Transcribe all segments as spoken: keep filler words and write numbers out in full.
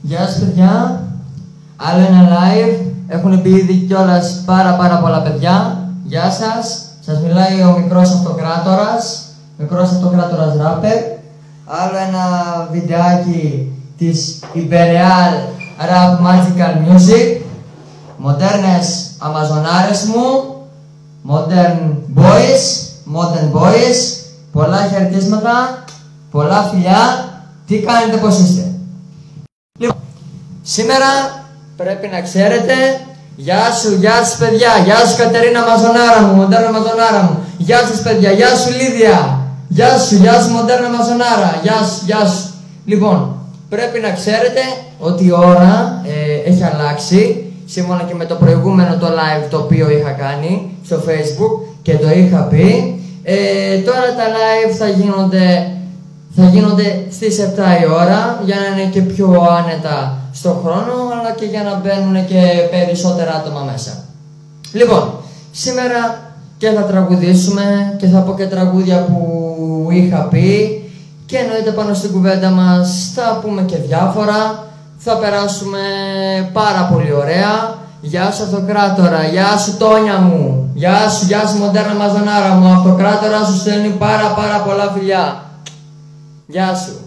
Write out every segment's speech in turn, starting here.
Γεια σας παιδιά, άλλο ένα live, έχουν πει ήδη κιόλας πάρα πάρα πολλά παιδιά. Γεια σας, σας μιλάει ο μικρός αυτοκράτορας, μικρός αυτοκράτορας rapper. Άλλο ένα βιντεάκι της Imperial Rap Magical Music. Μοντέρνες αμαζονάρες μου, modern boys, modern boys. Πολλά χαιρετίσματα, πολλά φιλιά, τι κάνετε, πώς είστε? Λοιπόν, σήμερα πρέπει να ξέρετε, γεια σου, γεια σας παιδιά, γεια σου Κατερίνα Μαζονάρα μου, μοντέρνα Μαζονάρα μου, γεια σας παιδιά, γεια σου Λίδια, γεια σου, γεια σου μοντέρνα Μαζονάρα, γεια σου, γεια σου. Λοιπόν, πρέπει να ξέρετε ότι η ώρα ε, έχει αλλάξει, σύμφωνα και με το προηγούμενο το live το οποίο είχα κάνει στο Facebook και το είχα πει. Ε, τώρα τα live θα γίνονται, θα γίνονται στις επτά η ώρα για να είναι και πιο άνετα στο χρόνο, αλλά και για να μπαίνουν και περισσότερα άτομα μέσα. Λοιπόν, σήμερα και θα τραγουδήσουμε και θα πω και τραγούδια που είχα πει και εννοείται πάνω στην κουβέντα μας θα πούμε και διάφορα, θα περάσουμε πάρα πολύ ωραία. Γεια σου Αυτοκράτορα, γεια σου Τόνια μου, γεια σου, γεια σου μοντέρνα Μαζονάρα μου, Αυτοκράτορα σου στέλνει πάρα πάρα πολλά φιλιά. Γεια σου.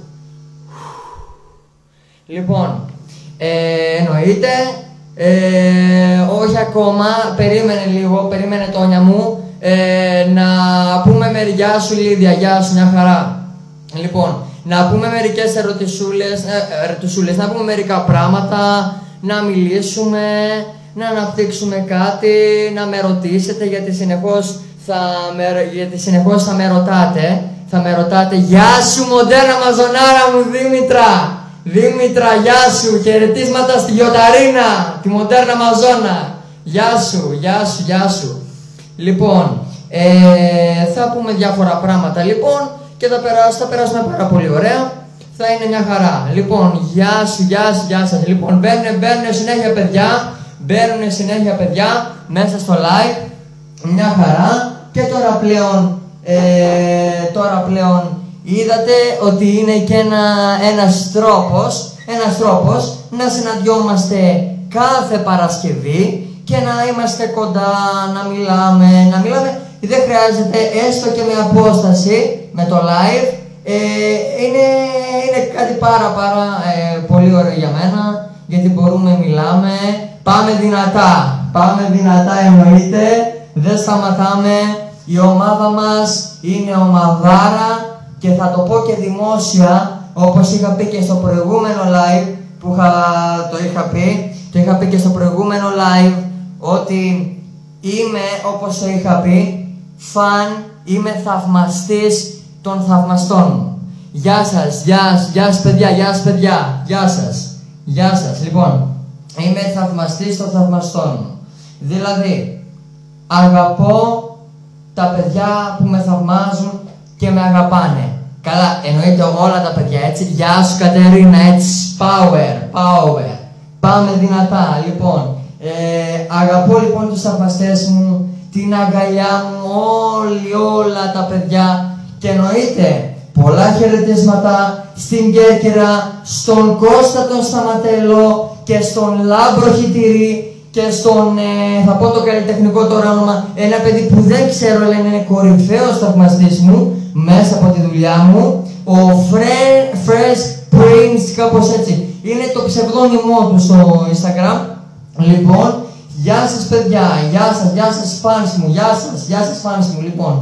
Λοιπόν, ε, εννοείται, ε, όχι ακόμα, περίμενε λίγο, περίμενε Τόνια μου, ε, να πούμε μερικά, γεια σου Λίδια, γεια σου, μια χαρά. Λοιπόν, να πούμε μερικές ερωτησούλες, ε, ερωτησούλες, να πούμε μερικά πράγματα, να μιλήσουμε, να αναπτύξουμε κάτι, να με ρωτήσετε, γιατί συνεχώς θα με, γιατί συνεχώς θα με ρωτάτε. Θα με ρωτάτε, γεια σου μοντέρνα Μαζονάρα μου Δήμητρα! Δήμητρα, γεια σου! Χαιρετίσματα στη Γιοταρίνα, τη μοντέρνα Μαζόνα! Γεια σου, γεια σου, γεια σου! Λοιπόν, ε, θα πούμε διάφορα πράγματα λοιπόν και θα, περάσ, θα περάσουμε πάρα πολύ ωραία. Θα είναι μια χαρά. Λοιπόν, γεια σου, γεια σου, γεια σας. Λοιπόν, μπαίνουν, μπαίνουν συνέχεια παιδιά, μπαίνουν συνέχεια παιδιά μέσα στο live. Μια χαρά. Και τώρα πλέον, ε, τώρα πλέον είδατε ότι είναι και ένα, ένας τρόπος, ένας τρόπος να συναντιόμαστε κάθε Παρασκευή και να είμαστε κοντά, να μιλάμε, να μιλάμε. Δεν χρειάζεται έστω και με απόσταση, με το live. Ε, είναι, είναι κάτι πάρα πάρα ε, πολύ ωραίο για μένα, γιατί μπορούμε, μιλάμε, πάμε δυνατά, πάμε δυνατά εννοείται, δεν σταματάμε, η ομάδα μας είναι ομαδάρα και θα το πω και δημόσια, όπως είχα πει και στο προηγούμενο live που είχα, το είχα πει, το είχα πει και στο προηγούμενο live, ότι είμαι, όπως το είχα πει, φαν, είμαι θαυμαστής των θαυμαστών μου. Γεια σας, γεια σας, γεια σας παιδιά, γεια σας παιδιά, γεια σας, γεια σας. Λοιπόν, είμαι θαυμαστής των θαυμαστών μου. Δηλαδή, αγαπώ τα παιδιά που με θαυμάζουν και με αγαπάνε. Καλά, εννοείται όλα τα παιδιά, έτσι. Γεια σου Κατερίνα, έτσι, power, power. Πάμε δυνατά, λοιπόν. Ε, αγαπώ λοιπόν τους θαυμαστές μου, την αγκαλιά μου, όλοι, όλα τα παιδιά. Και εννοείται πολλά χαιρετίσματα στην Κέρκυρα, στον Κώστα τον Σταματέλο και στον Λάμπρο Χιτηρή και στον, ε, θα πω το καλλιτεχνικό τώρα όνομα, ένα παιδί που δεν ξέρω, αλλά είναι κορυφαίος θαυμαστής μου μέσα από τη δουλειά μου, ο Fresh Prince, κάπως έτσι. Είναι το ψευδόνυμό του στο Instagram. Λοιπόν, γεια σας παιδιά, γεια σας, γεια σας fans μου, γεια σας, γεια σας fans μου, λοιπόν.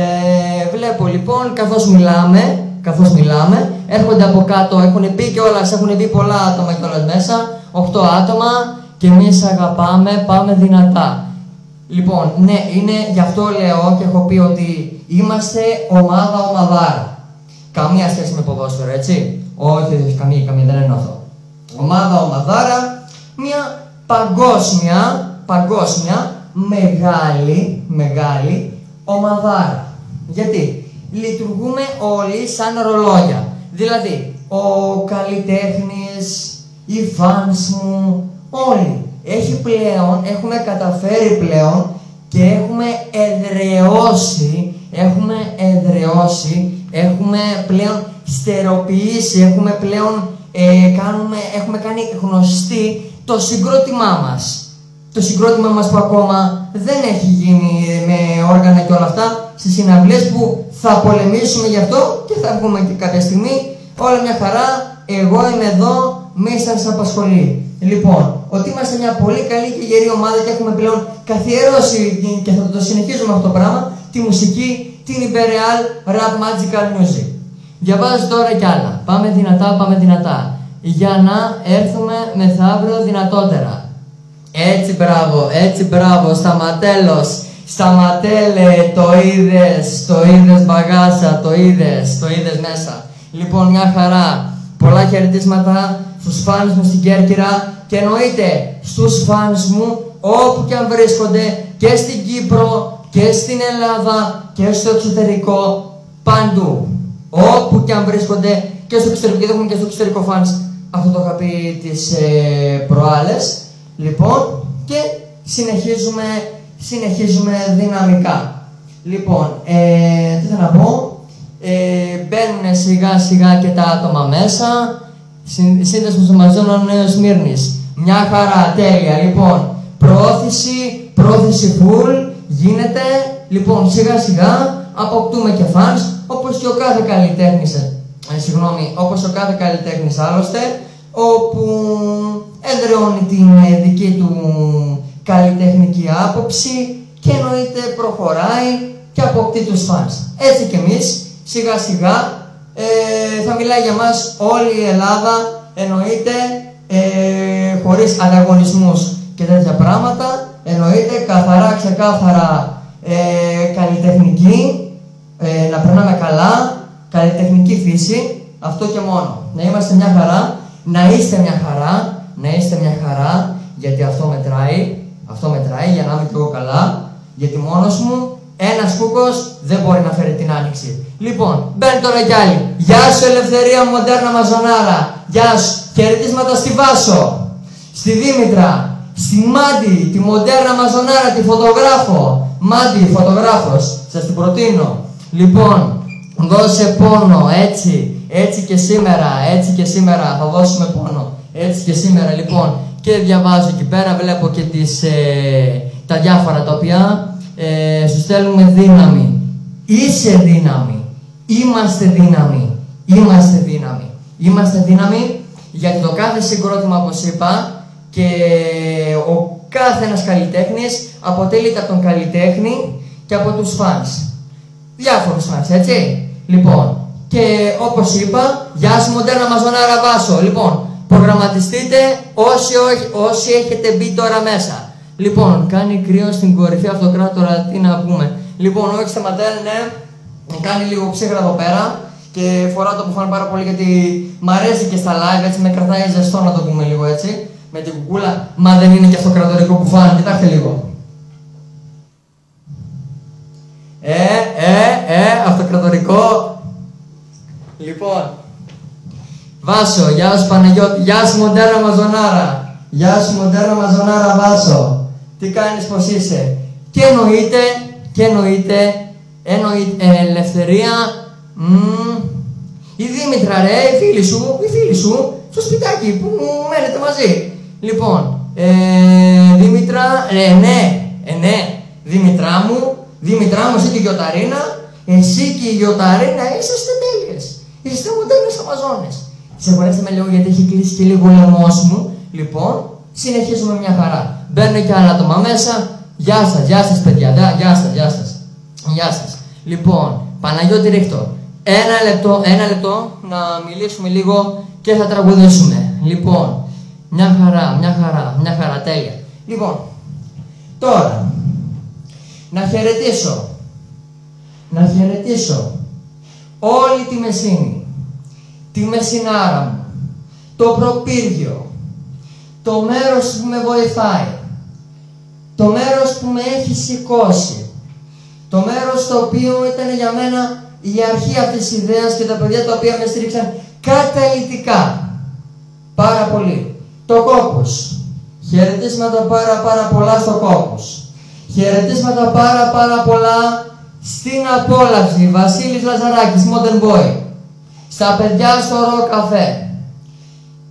Ε, βλέπω λοιπόν, καθώς μιλάμε, καθώς μιλάμε, έρχονται από κάτω, έχουν πει κιόλας, έχουν πει πολλά άτομα κιόλας μέσα, οκτώ άτομα και εμείς αγαπάμε, πάμε δυνατά. Λοιπόν, ναι, είναι, γι' αυτό λέω και έχω πει ότι είμαστε ομάδα ομαδάρα. Καμία σχέση με ποδόσφαιρο, έτσι. Όχι, όχι, καμία, καμία, δεν εννοώ αυτό. Ομάδα ομαδάρα, μια παγκόσμια, παγκόσμια, μεγάλη, μεγάλη ομαδάρα. Γιατί λειτουργούμε όλοι σαν ρολόγια. Δηλαδή, ο καλλιτέχνης, οι fans μου, όλοι. Έχει πλέον, έχουμε καταφέρει πλέον και έχουμε εδραιώσει, έχουμε εδραιώσει, έχουμε πλέον στεροποιήσει, έχουμε πλέον ε, κάνουμε, έχουμε κάνει γνωστή το συγκρότημά μας. Το συγκρότημά μας που ακόμα δεν έχει γίνει με όργανα και όλα αυτά, στις συναυλίες που θα πολεμήσουμε γι' αυτό και θα βγούμε και κάποια στιγμή. Όλα μια χαρά, εγώ είμαι εδώ, μη σας απασχολεί. Λοιπόν, ότι είμαστε μια πολύ καλή και γερή ομάδα και έχουμε πλέον καθιερώσει και θα το συνεχίζουμε αυτό το πράγμα, τη μουσική, την Imperial Rap Magical Music. Διαβάζω τώρα κι άλλα. Πάμε δυνατά, πάμε δυνατά. Για να έρθουμε μεθαύριο δυνατότερα. Έτσι μπράβο, έτσι μπράβο, σταματέλος. Σταματέλε, το είδες, το είδες μπαγάσα, το είδες, το είδες μέσα. Λοιπόν, μια χαρά. Πολλά χαιρετίσματα στους φανς μου στην Κέρκυρα και εννοείται στους φανς μου όπου και αν βρίσκονται και στην Κύπρο και στην Ελλάδα και στο εξωτερικό, παντού. Όπου και αν βρίσκονται και στο εξωτερικό, και έχουμε και στο εξωτερικό φανς, αυτό το είχα πει τις ε, προάλλες. Λοιπόν, και συνεχίζουμε, συνεχίζουμε δυναμικά. Λοιπόν, ε, τι θα να πω. Ε, μπαίνουν σιγά σιγά και τα άτομα μέσα. Σύνδεσμος των Μαζώνων Νέος Σμύρνης. Μια χαρά, τέλεια. Λοιπόν, προώθηση, προώθηση full γίνεται. Λοιπόν, σιγά σιγά αποκτούμε και φανς, όπως και ο κάθε καλλιτέχνης. Ε, συγγνώμη, όπως ο κάθε καλλιτέχνης άλλωστε, όπου εδραιώνει την ε, δική του καλλιτεχνική άποψη και εννοείται προχωράει και αποκτεί τους φανς. Έτσι κι εμείς σιγά σιγά ε, θα μιλάει για μας όλη η Ελλάδα, εννοείται ε, χωρίς ανταγωνισμούς και τέτοια πράγματα, εννοείται καθαρά, ξεκάθαρα ε, καλλιτεχνική, ε, να περνάμε καλά, καλλιτεχνική φύση, αυτό και μόνο. Να είμαστε μια χαρά, να είστε μια χαρά, να είστε μια χαρά, γιατί αυτό μετράει, αυτό μετράει για να είμαι και εγώ καλά, γιατί μόνος μου ένας κούκος δεν μπορεί να φέρει την άνοιξη. Λοιπόν, μπαίνει τώρα κι άλλοι. Γεια σου Ελευθερία Μοντέρνα Μαζονάρα. Γεια σου. Χαιρετίσματα στη Βάσο, στη Δήμητρα, στη Μάντι, τη Μοντέρνα Μαζονάρα, τη φωτογράφο. Μάντι, φωτογράφος. Σας την προτείνω. Λοιπόν, δώσε πόνο, έτσι, έτσι και σήμερα, έτσι και σήμερα θα δώσουμε πόνο. Έτσι και σήμερα, λοιπόν. Και διαβάζω εκεί πέρα, βλέπω και τις, ε, τα διάφορα τα οποία ε, σου στέλνουμε δύναμη. Είσαι δύναμη. Είμαστε δύναμη. Είμαστε δύναμη. Είμαστε δύναμη γιατί το κάθε συγκρότημα, όπως είπα, και ο κάθε ένας καλλιτέχνης αποτελείται από τον καλλιτέχνη και από τους φανς. Διάφορους φανς, έτσι. Λοιπόν, και όπως είπα, γεια σου Μοντέρνα Μαζονάρα Βάσο. Λοιπόν, προγραμματιστείτε όσοι, όσοι έχετε μπει τώρα μέσα. Λοιπόν, κάνει κρύο στην κορυφή αυτοκράτορα, τι να πούμε. Λοιπόν, όχι σταματάει, ναι, κάνει λίγο ψύχρα εδώ πέρα και φοράω το μπουφάν πάρα πολύ γιατί μ' αρέσει και στα live, έτσι με κρατάει ζεστό να το πούμε λίγο έτσι. Με την κουκούλα, μα δεν είναι και αυτοκρατορικό μπουφάν, κοιτάξτε λίγο. Ε, ε, ε, αυτοκρατορικό. Λοιπόν, Βάσο, γεια σου Παναγιώτη, γεια σου Μοντέρνα Μαζονάρα. Γεια σου Μοντέρνα Μαζονάρα Βάσο. Τι κάνεις, πως είσαι. Και εννοείται, και εννοείται, εννοείται ε, Ελευθερία, μ, η Δήμητρα ρε, η φίλη σου, η φίλη σου, στο σπιτάκι που μένετε μαζί. Λοιπόν, ε, Δήμητρα, ε, ναι, ε, ναι, Δήμητρά μου, Δήμητρά μου, εσύ και η Γιωταρίνα, εσύ και η Γιωταρίνα είσαστε τέλειες. Είστε μοντέρνες Αμαζόνες. Συγχωρέστε με λίγο γιατί έχει κλείσει και λίγο ο λαιμός μου. Λοιπόν, συνεχίζουμε μια χαρά. Μπαίνουν και άλλα άτομα μέσα. Γεια σας, γεια σας παιδιά, γεια σας, γεια σας. Γεια σας. Λοιπόν, Παναγιώτη Ρίχτο. Ένα λεπτό, ένα λεπτό να μιλήσουμε λίγο και θα τραγουδήσουμε. Λοιπόν, μια χαρά, μια χαρά, μια χαρά, τέλεια. Λοιπόν, τώρα, να χαιρετήσω, να χαιρετήσω όλη τη Μεσίνη, τη Μεσινάρα μου, το προπύργιο, το μέρος που με βοηθάει, το μέρος που με έχει σηκώσει, το μέρος το οποίο ήταν για μένα η αρχή αυτής της ιδέας και τα παιδιά τα οποία με στήριξαν καταλυτικά, πάρα πολύ. Το Κόκκους, χαιρετίσματα πάρα πάρα πολλά στο Κόκκους, χαιρετίσματα πάρα πάρα πολλά στην Απόλαυση, Βασίλης Λαζαράκης, Modern Boy, στα παιδιά στο Ρο Καφέ,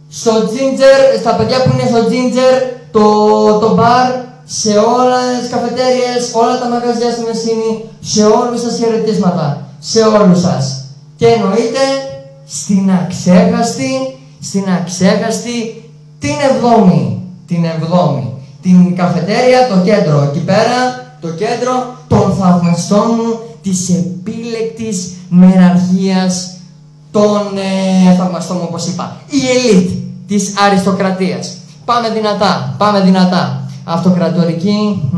στο Ginger, στα παιδιά που είναι στο Ginger, το, το μπαρ, σε όλες τις καφετέριες, όλα τα μαγαζιά στη Μεσίνη, σε όλους σας χαιρετίσματα, σε όλους σας. Και εννοείται στην αξέχαστη, στην αξέχαστη την εβδόμη, την εβδόμη, την καφετέρια, το κέντρο, εκεί πέρα, το κέντρο των θαυμαστών μου, της επίλεκτης μεραρχίας των ε, θαυμαστών μου, όπως είπα. Η ελίτ της αριστοκρατίας. Πάμε δυνατά, πάμε δυνατά. Αυτοκρατορική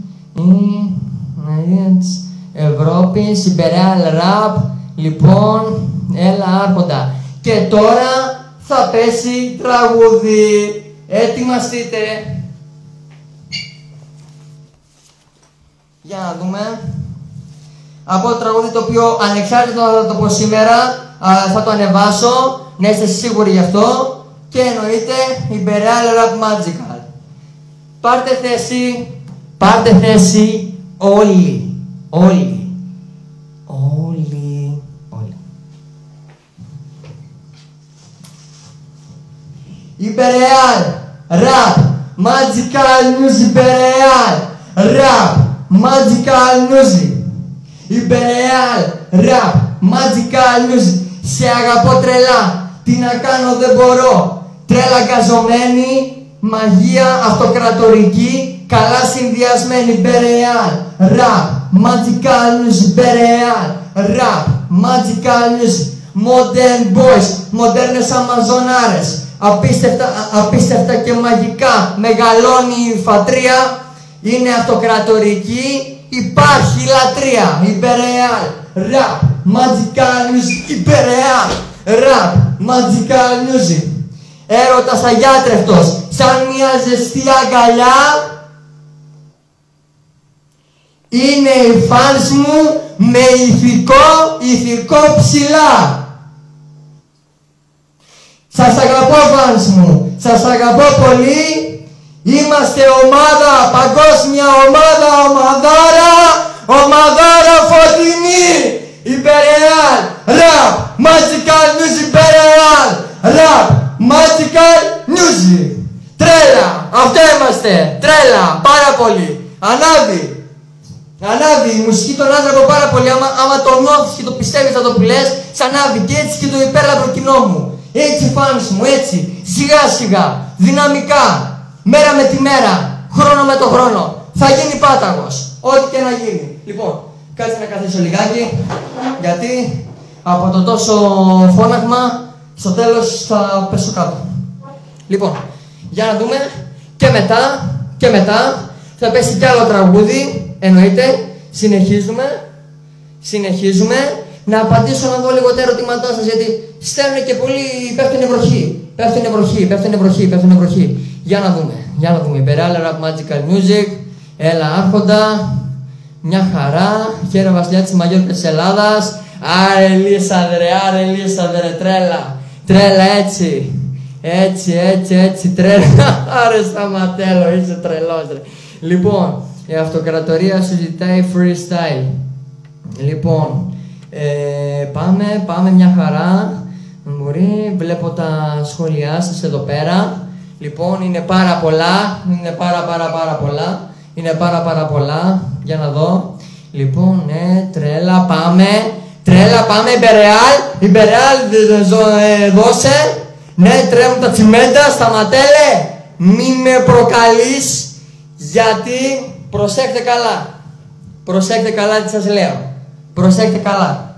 η Ευρώπης, Imperial Rap. Λοιπόν, έλα άρχοντα. Και τώρα θα πέσει τραγούδι. Ετοιμαστείτε. Για να δούμε. Από το τραγούδι το οποίο ανεξάρτητα θα το πω σήμερα, θα το ανεβάσω, να είστε σίγουροι γι' αυτό. Και εννοείται Imperial Rap Magical. Πάρτε θέση, πάρτε θέση όλοι, όλοι, όλοι, όλοι. Imperial Rap Magical Music, Imperial Rap Magical Music, Imperial Rap Magical Music. Σε αγαπώ τρελά, τι να κάνω δεν μπορώ. Τρέλα γκαζωμένη, μαγεία αυτοκρατορική, καλά συνδυασμένη. Imperial Rap Magical Music, Imperial Rap Magical Music. Modern Boys, μοντέρνες αμαζονάρες, απίστευτα, απίστευτα και μαγικά. Μεγαλώνει η φατρία, είναι αυτοκρατορική, υπάρχει λατρεία. Imperial Rap Magical Music, Imperial Rap Magical Music. Έρωτας αγιάτρευτος, σαν μια ζεστή αγκαλιά, είναι οι φανς μου με ηθικό, ηθικό ψηλά. Σας αγαπώ φανς μου, σας αγαπώ πολύ. Είμαστε ομάδα, παγκόσμια ομάδα, ομαδάρα, ομαδάρα φωτεινή. Imperial Rap Magical Music, Imperial Rap Magical Music. Τρέλα, αυτό είμαστε, τρέλα, πάρα πολύ. Ανάβει, ανάβει η μουσική τον άνθρωπο πάρα πολύ. Άμα, άμα το νιώθεις και το πιστεύεις θα το πουλές, σ' ανάβει. Και έτσι και το υπέρλαμπρο κοινό μου. Έτσι φάνς μου, έτσι, σιγά σιγά, δυναμικά, μέρα με τη μέρα, χρόνο με το χρόνο. Θα γίνει πάταγος, ό,τι και να γίνει. Λοιπόν, κάτσε να καθίσω λιγάκι, γιατί από το τόσο φώναγμα στο τέλος θα πέσω κάτω. Λοιπόν, για να δούμε. Και μετά, και μετά θα πέσει κι άλλο τραγούδι, εννοείται. Συνεχίζουμε, συνεχίζουμε. Να απαντήσω να δω λίγο τα ερωτήματά σας, γιατί στέλνουν και πολύ, πέφτουνε βροχή, πέφτουνε βροχή, πέφτουνε βροχή, πέφτουνε βροχή. Για να δούμε, για να δούμε. Imperial Rap Magical Music, έλα άρχοντα, μια χαρά, χαίρε βασιλιά της Μαγιόρκας της Ελλάδας. Άρε Ελίσανδρε, άρε Ελίσανδρε, τρέλα, τρέλα έτσι, έτσι, έτσι, έτσι, τρέλα. Άρε Σταματέλο, είσαι τρελός ρε. Λοιπόν, η αυτοκρατορία σου ζητάει freestyle. Λοιπόν, ε, πάμε, πάμε μια χαρά. Μπορεί, βλέπω τα σχόλιά σας εδώ πέρα. Λοιπόν, είναι πάρα πολλά, είναι πάρα πάρα πάρα πολλά. Είναι πάρα πάρα πολλά, για να δω. Λοιπόν, ναι, τρέλα, πάμε. Τρέλα, πάμε, Imperial, Imperial, ε, δώσε. Ναι, τρέμουν τα τσιμέντα, σταματέλε. Μη με προκαλείς, γιατί, προσέχτε καλά. Προσέχτε καλά τι σας λέω. Προσέχτε καλά.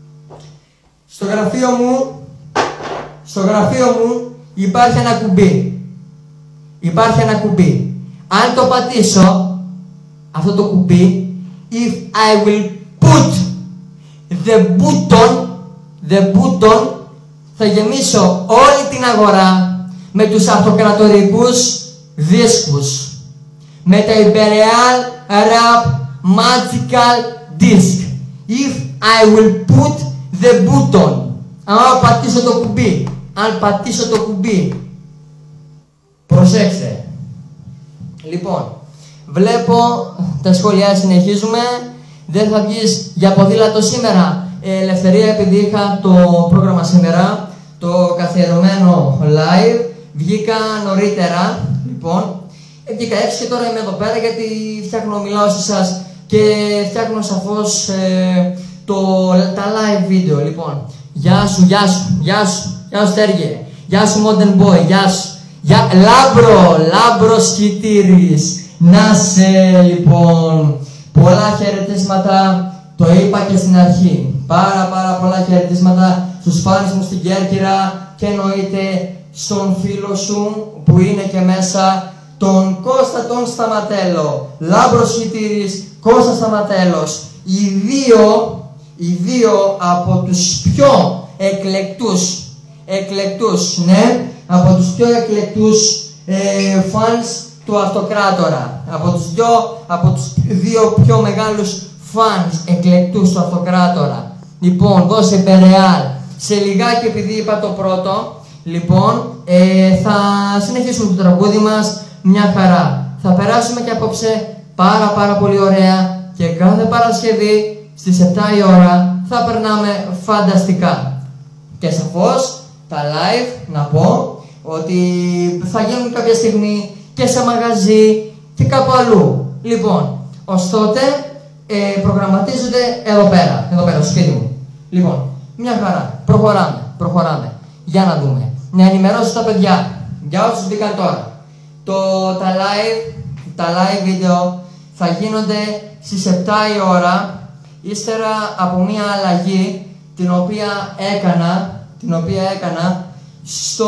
Στο γραφείο μου, στο γραφείο μου υπάρχει ένα κουμπί. Υπάρχει ένα κουμπί. Αν το πατήσω, αυτό το κουμπί, if I will put the button, the button, θα γεμίσω όλη την αγορά με τους αυτοκρατορικούς δίσκους. Με τα Imperial Rap Magical Disc. If I will put the button. Αν πατήσω το κουμπί, αν πατήσω το κουμπί. Προσέξτε. Λοιπόν, βλέπω τα σχόλια, συνεχίζουμε. Δεν θα βγεις για ποδήλατο σήμερα. Ε, ελευθερία, επειδή είχα το πρόγραμμα σήμερα, το το καθιερωμένο live. Βγήκα νωρίτερα, λοιπόν. Βγήκα έξω και τώρα είμαι εδώ πέρα γιατί φτιάχνω, μιλάω σε εσάς και φτιάχνω σαφώς ε, το, τα live βίντεο, λοιπόν. Γεια σου, γεια σου, γεια σου, γεια σου Στέργε, γεια σου Modern Boy, γεια σου. Γεια, Λάμπρο, Λάμπρος Χιτήρης. Να σε, λοιπόν, πολλά χαιρετίσματα, το είπα και στην αρχή. Πάρα πάρα πολλά χαιρετίσματα στους φάνς μου στην Κέρκυρα και εννοείται στον φίλο σου που είναι και μέσα, τον Κώστα τον Σταματέλο. Λάμπρος Χιτήρης, Κώστας Σταματέλος. Οι δύο, οι δύο από τους πιο εκλεκτούς, εκλεκτούς, ναι, από τους πιο εκλεκτούς ε, φανς του Αυτοκράτορα. Από τους, δυο, από τους δύο πιο μεγάλους φανς εκλεκτούς του Αυτοκράτορα. Λοιπόν, δώσε Μπερεάλ. Σε λιγάκι, επειδή είπα το πρώτο, λοιπόν, ε, θα συνεχίσουμε το τραγούδι μας μια χαρά. Θα περάσουμε και απόψε πάρα πάρα πολύ ωραία και κάθε Παρασκευή στις επτά η ώρα θα περνάμε φανταστικά. Και σαφώς τα live, να πω, ότι θα γίνουν κάποια στιγμή και σε μαγαζί και κάπου αλλού. Λοιπόν, ως τότε ε, προγραμματίζονται εδώ πέρα, εδώ πέρα στο σπίτι μου. Λοιπόν, μια χαρά, προχωράμε, προχωράμε. Για να δούμε, να ενημερώσω τα παιδιά, για όσους μπήκαν τώρα. Το, τα, live, τα live βίντεο θα γίνονται στις επτά η ώρα, ύστερα από μια αλλαγή την οποία έκανα, την οποία έκανα στο,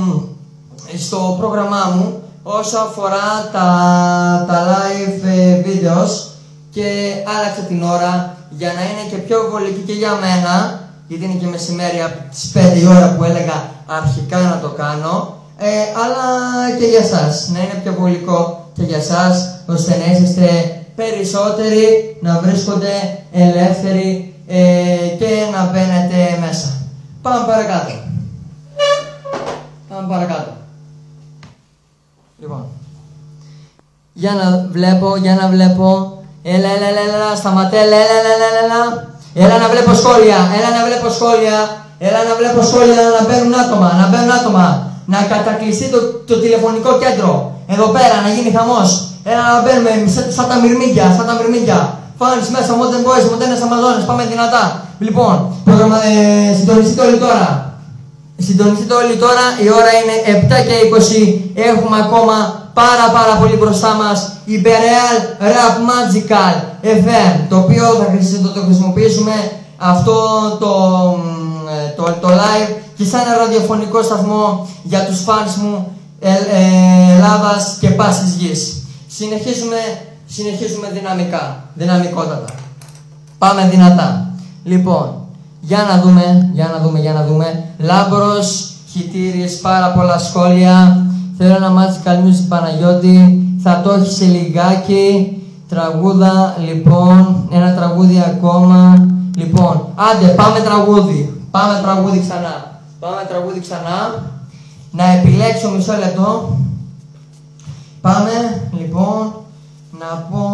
στο πρόγραμμά μου όσο αφορά τα, τα live videos και άλλαξα την ώρα για να είναι και πιο βολική και για μένα, γιατί είναι και μεσημέρι από τις πέντε η ώρα που έλεγα αρχικά να το κάνω, ε, αλλά και για σας, να είναι πιο βολικό και για σας, ώστε να είσαστε περισσότεροι, να βρίσκονται ελεύθεροι ε, και να μπαίνετε μέσα. Πάμε παρακάτω. Πάμε παρακάτω. Λοιπόν, για να βλέπω, για να βλέπω. Έλα, έλα, έλα, έλα, σταματέ, έλα, έλα, έλα, έλα, έλα. Έλα να βλέπω σχόλια, έλα να βλέπω σχόλια. Έλα να βλέπω σχόλια, να μπαίνουν άτομα, να μπαίνουν άτομα. Να κατακλειστεί το, το τηλεφωνικό κέντρο. Εδώ πέρα, να γίνει χαμός. Έλα να μπαίνουμε σαν τα μυρμήγκια, σαν τα μυρμήγκια. Φάνεις μέσα, Modern Boys, Μοντέρνες Αμαζόνες, πάμε δυνατά. Λοιπόν, πρόγραμμα, ε, συντονιστείτε όλοι τώρα. Συντονιστείτε όλοι τώρα, η ώρα είναι επτά και είκοσι, έχουμε ακόμα πάρα πάρα πολύ μπροστά μας Imperial Rap Magical εφ εμ, το οποίο θα το χρησιμοποιήσουμε αυτό το, το, το live και σαν ένα ραδιοφωνικό σταθμό για τους fans μου ε, ε, Ελλάδας και πάσης γης. Συνεχίζουμε, συνεχίζουμε δυναμικά, δυναμικότατα. Πάμε δυνατά. Λοιπόν, για να δούμε, για να δούμε, για να δούμε. Λάμπρος Χιτήρης, πάρα πολλά σχόλια. Θέλω ένα Magical Music Παναγιώτη. Θα το έχει σε λιγάκι. Τραγούδα, λοιπόν, ένα τραγούδι ακόμα. Λοιπόν, άντε, πάμε τραγούδι. Πάμε τραγούδι ξανά. Πάμε τραγούδι ξανά. Να επιλέξω μισό λεπτό. Πάμε, λοιπόν, να πω...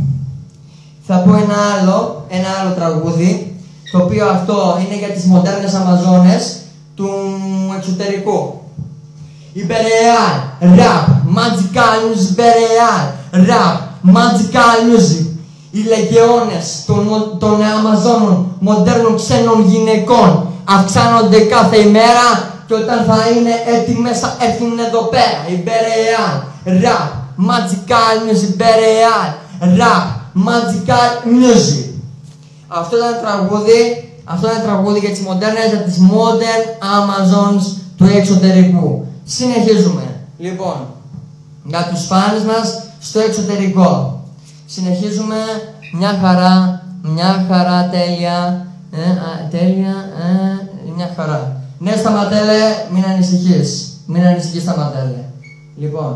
Θα πω ένα άλλο, ένα άλλο τραγούδι, το οποίο αυτό είναι για τις μοντέρνες Αμαζόνες του εξωτερικού. Imperial Rap Magical Music, Imperial Rap Magical Music. Οι λεγεώνες των, των Αμαζόνων μοντέρνων ξένων γυναικών αυξάνονται κάθε ημέρα και όταν θα είναι έτοιμες θα έρθουν εδώ πέρα. Imperial Rap Magical Music, Imperial Rap Magical Music. Αυτό ήταν τραγούδι, αυτό ήταν τραγούδι για τις μοντέρνες, για τις Modern Amazons του εξωτερικού. Συνεχίζουμε. Λοιπόν, για τους φάνες μας στο εξωτερικό. Συνεχίζουμε, μια χαρά, μια χαρά, τέλεια, ε, α, τέλεια, ε, μια χαρά. Ναι, Σταματέλε, μην ανησυχείς, μην ανησυχείς Σταματέλε. Λοιπόν,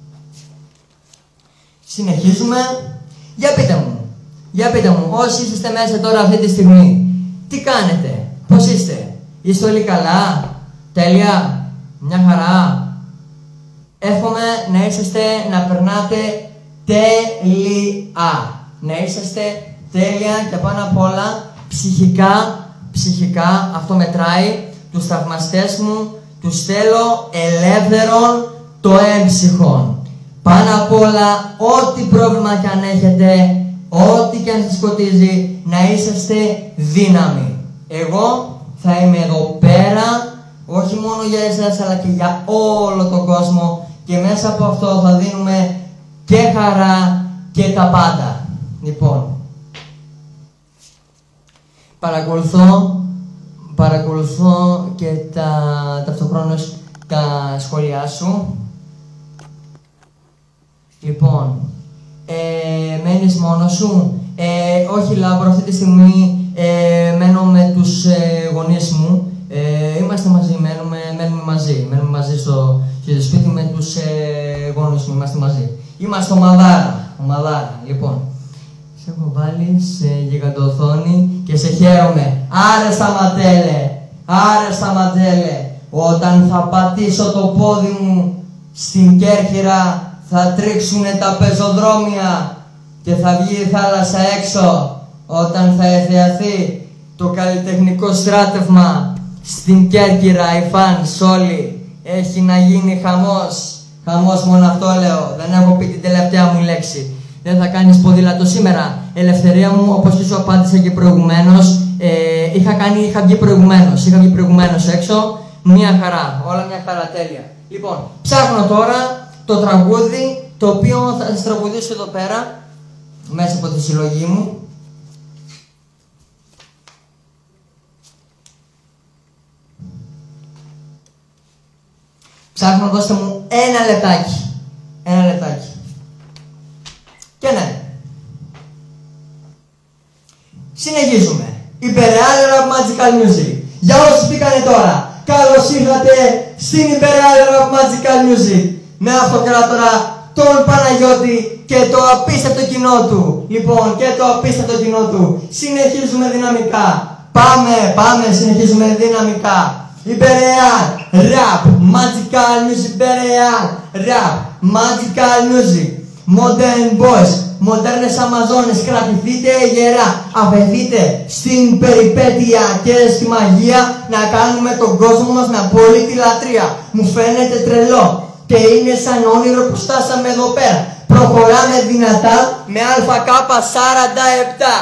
συνεχίζουμε. Για πείτε μου, για πείτε μου, όσοι είστε μέσα τώρα αυτή τη στιγμή, τι κάνετε, πώς είστε, είστε όλοι καλά, τέλεια, μια χαρά. Εύχομαι να είσαστε, να περνάτε τέλεια, να είσαστε τέλεια και πάνω απ' όλα ψυχικά, ψυχικά, αυτό μετράει, τους θαυμαστές μου, τους θέλω ελεύθερον το έμψυχον. Πάνω απ' όλα, ό,τι πρόβλημα κι αν έχετε, ό,τι κι αν σας σκοτίζει, να είσαστε δύναμοι. Εγώ θα είμαι εδώ πέρα, όχι μόνο για εσάς, αλλά και για όλο τον κόσμο, και μέσα από αυτό θα δίνουμε και χαρά και τα πάντα. Λοιπόν, παρακολουθώ, παρακολουθώ και τα, ταυτοχρόνως τα σχόλιά σου. Λοιπόν, ε, μένεις μόνος σου? Ε, όχι Λάμπρο, αυτή τη στιγμή ε, μένω με τους ε, γονείς μου. Ε, είμαστε μαζί, μένουμε, μένουμε μαζί. Μένουμε μαζί στο, στο σπίτι με τους ε, γονείς μου, είμαστε μαζί. Είμαστε ομαδάρα, ομαδάρα. Λοιπόν, σε έχω βάλει σε γιγαντοοθόνη και σε χαίρομαι. Άρε σταματέλε, άρε σταματέλε. Όταν θα πατήσω το πόδι μου στην Κέρκυρα, θα τρίξουνε τα πεζοδρόμια και θα βγει η θάλασσα έξω. Όταν θα εθεαθεί το καλλιτεχνικό στράτευμα στην Κέρκυρα, οι φανς όλοι, έχει να γίνει χαμός. Χαμός, μόνο αυτό λέω. Δεν έχω πει την τελευταία μου λέξη. Δεν θα κάνεις ποδήλατο σήμερα? Ελευθερία μου, όπως και σου απάντησα και προηγουμένως. Ε, είχα, κάνει, είχα βγει προηγουμένως. Είχα βγει προηγουμένως έξω. Μια χαρά. Όλα μια χαρά, τέλεια. Λοιπόν, ψάχνω τώρα το τραγούδι, το οποίο θα σας τραγουδήσω εδώ πέρα, μέσα από τη συλλογή μου. Ψάχνω, δώστε μου ένα λεπτάκι. Ένα λεπτάκι. Και ναι. Συνεχίζουμε. Imperial Rap Magical Music. Για όσους μπήκανε τώρα, καλώς ήρθατε στην Imperial Rap Magical Music. Με αυτοκράτορα τον Παναγιώτη και το απίστευτο κοινό του. Λοιπόν, και το απίστευτο κοινό του. Συνεχίζουμε δυναμικά. Πάμε, πάμε, συνεχίζουμε δυναμικά. Imperial Rap Magical Music. Imperial Rap Magical Music. Modern Boys, μοντέρνες Αμαζόνες, κρατηθείτε γερά. Αφαιθείτε στην περιπέτεια και στη μαγεία να κάνουμε τον κόσμο μας με απόλυτη λατρεία. Μου φαίνεται τρελό και είναι σαν όνειρο που στάσαμε εδώ πέρα. Προχωράμε δυνατά με ΑΚ σαράντα επτά.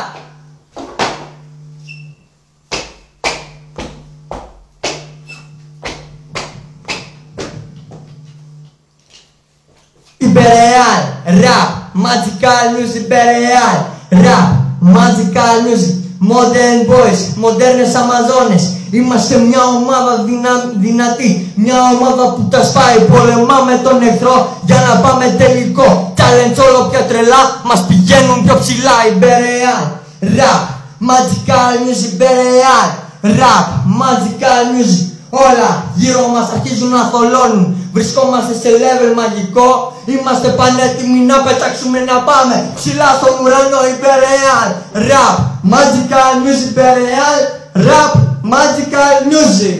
Imperial Rap Magical Music. Imperial Rap Magical Music. Modern Boys, μοντέρνες Αμαζόνες. Είμαστε μια ομάδα δυνα... δυνατή. Μια ομάδα που τα σπάει. Πολεμάμε τον εχθρό για να πάμε τελικό. Challenge όλο πιο τρελά, μας πηγαίνουν πιο ψηλά. Imperial Rap Magical Music. Imperial Rap Magical Music. Όλα γύρω μας αρχίζουν να θολώνουν. Βρισκόμαστε σε level μαγικό. Είμαστε πανέτοιμοι να πετάξουμε, να πάμε ψηλά στον ουρανό. Imperial Rap Magical Music. Imperial Rap Magical Music.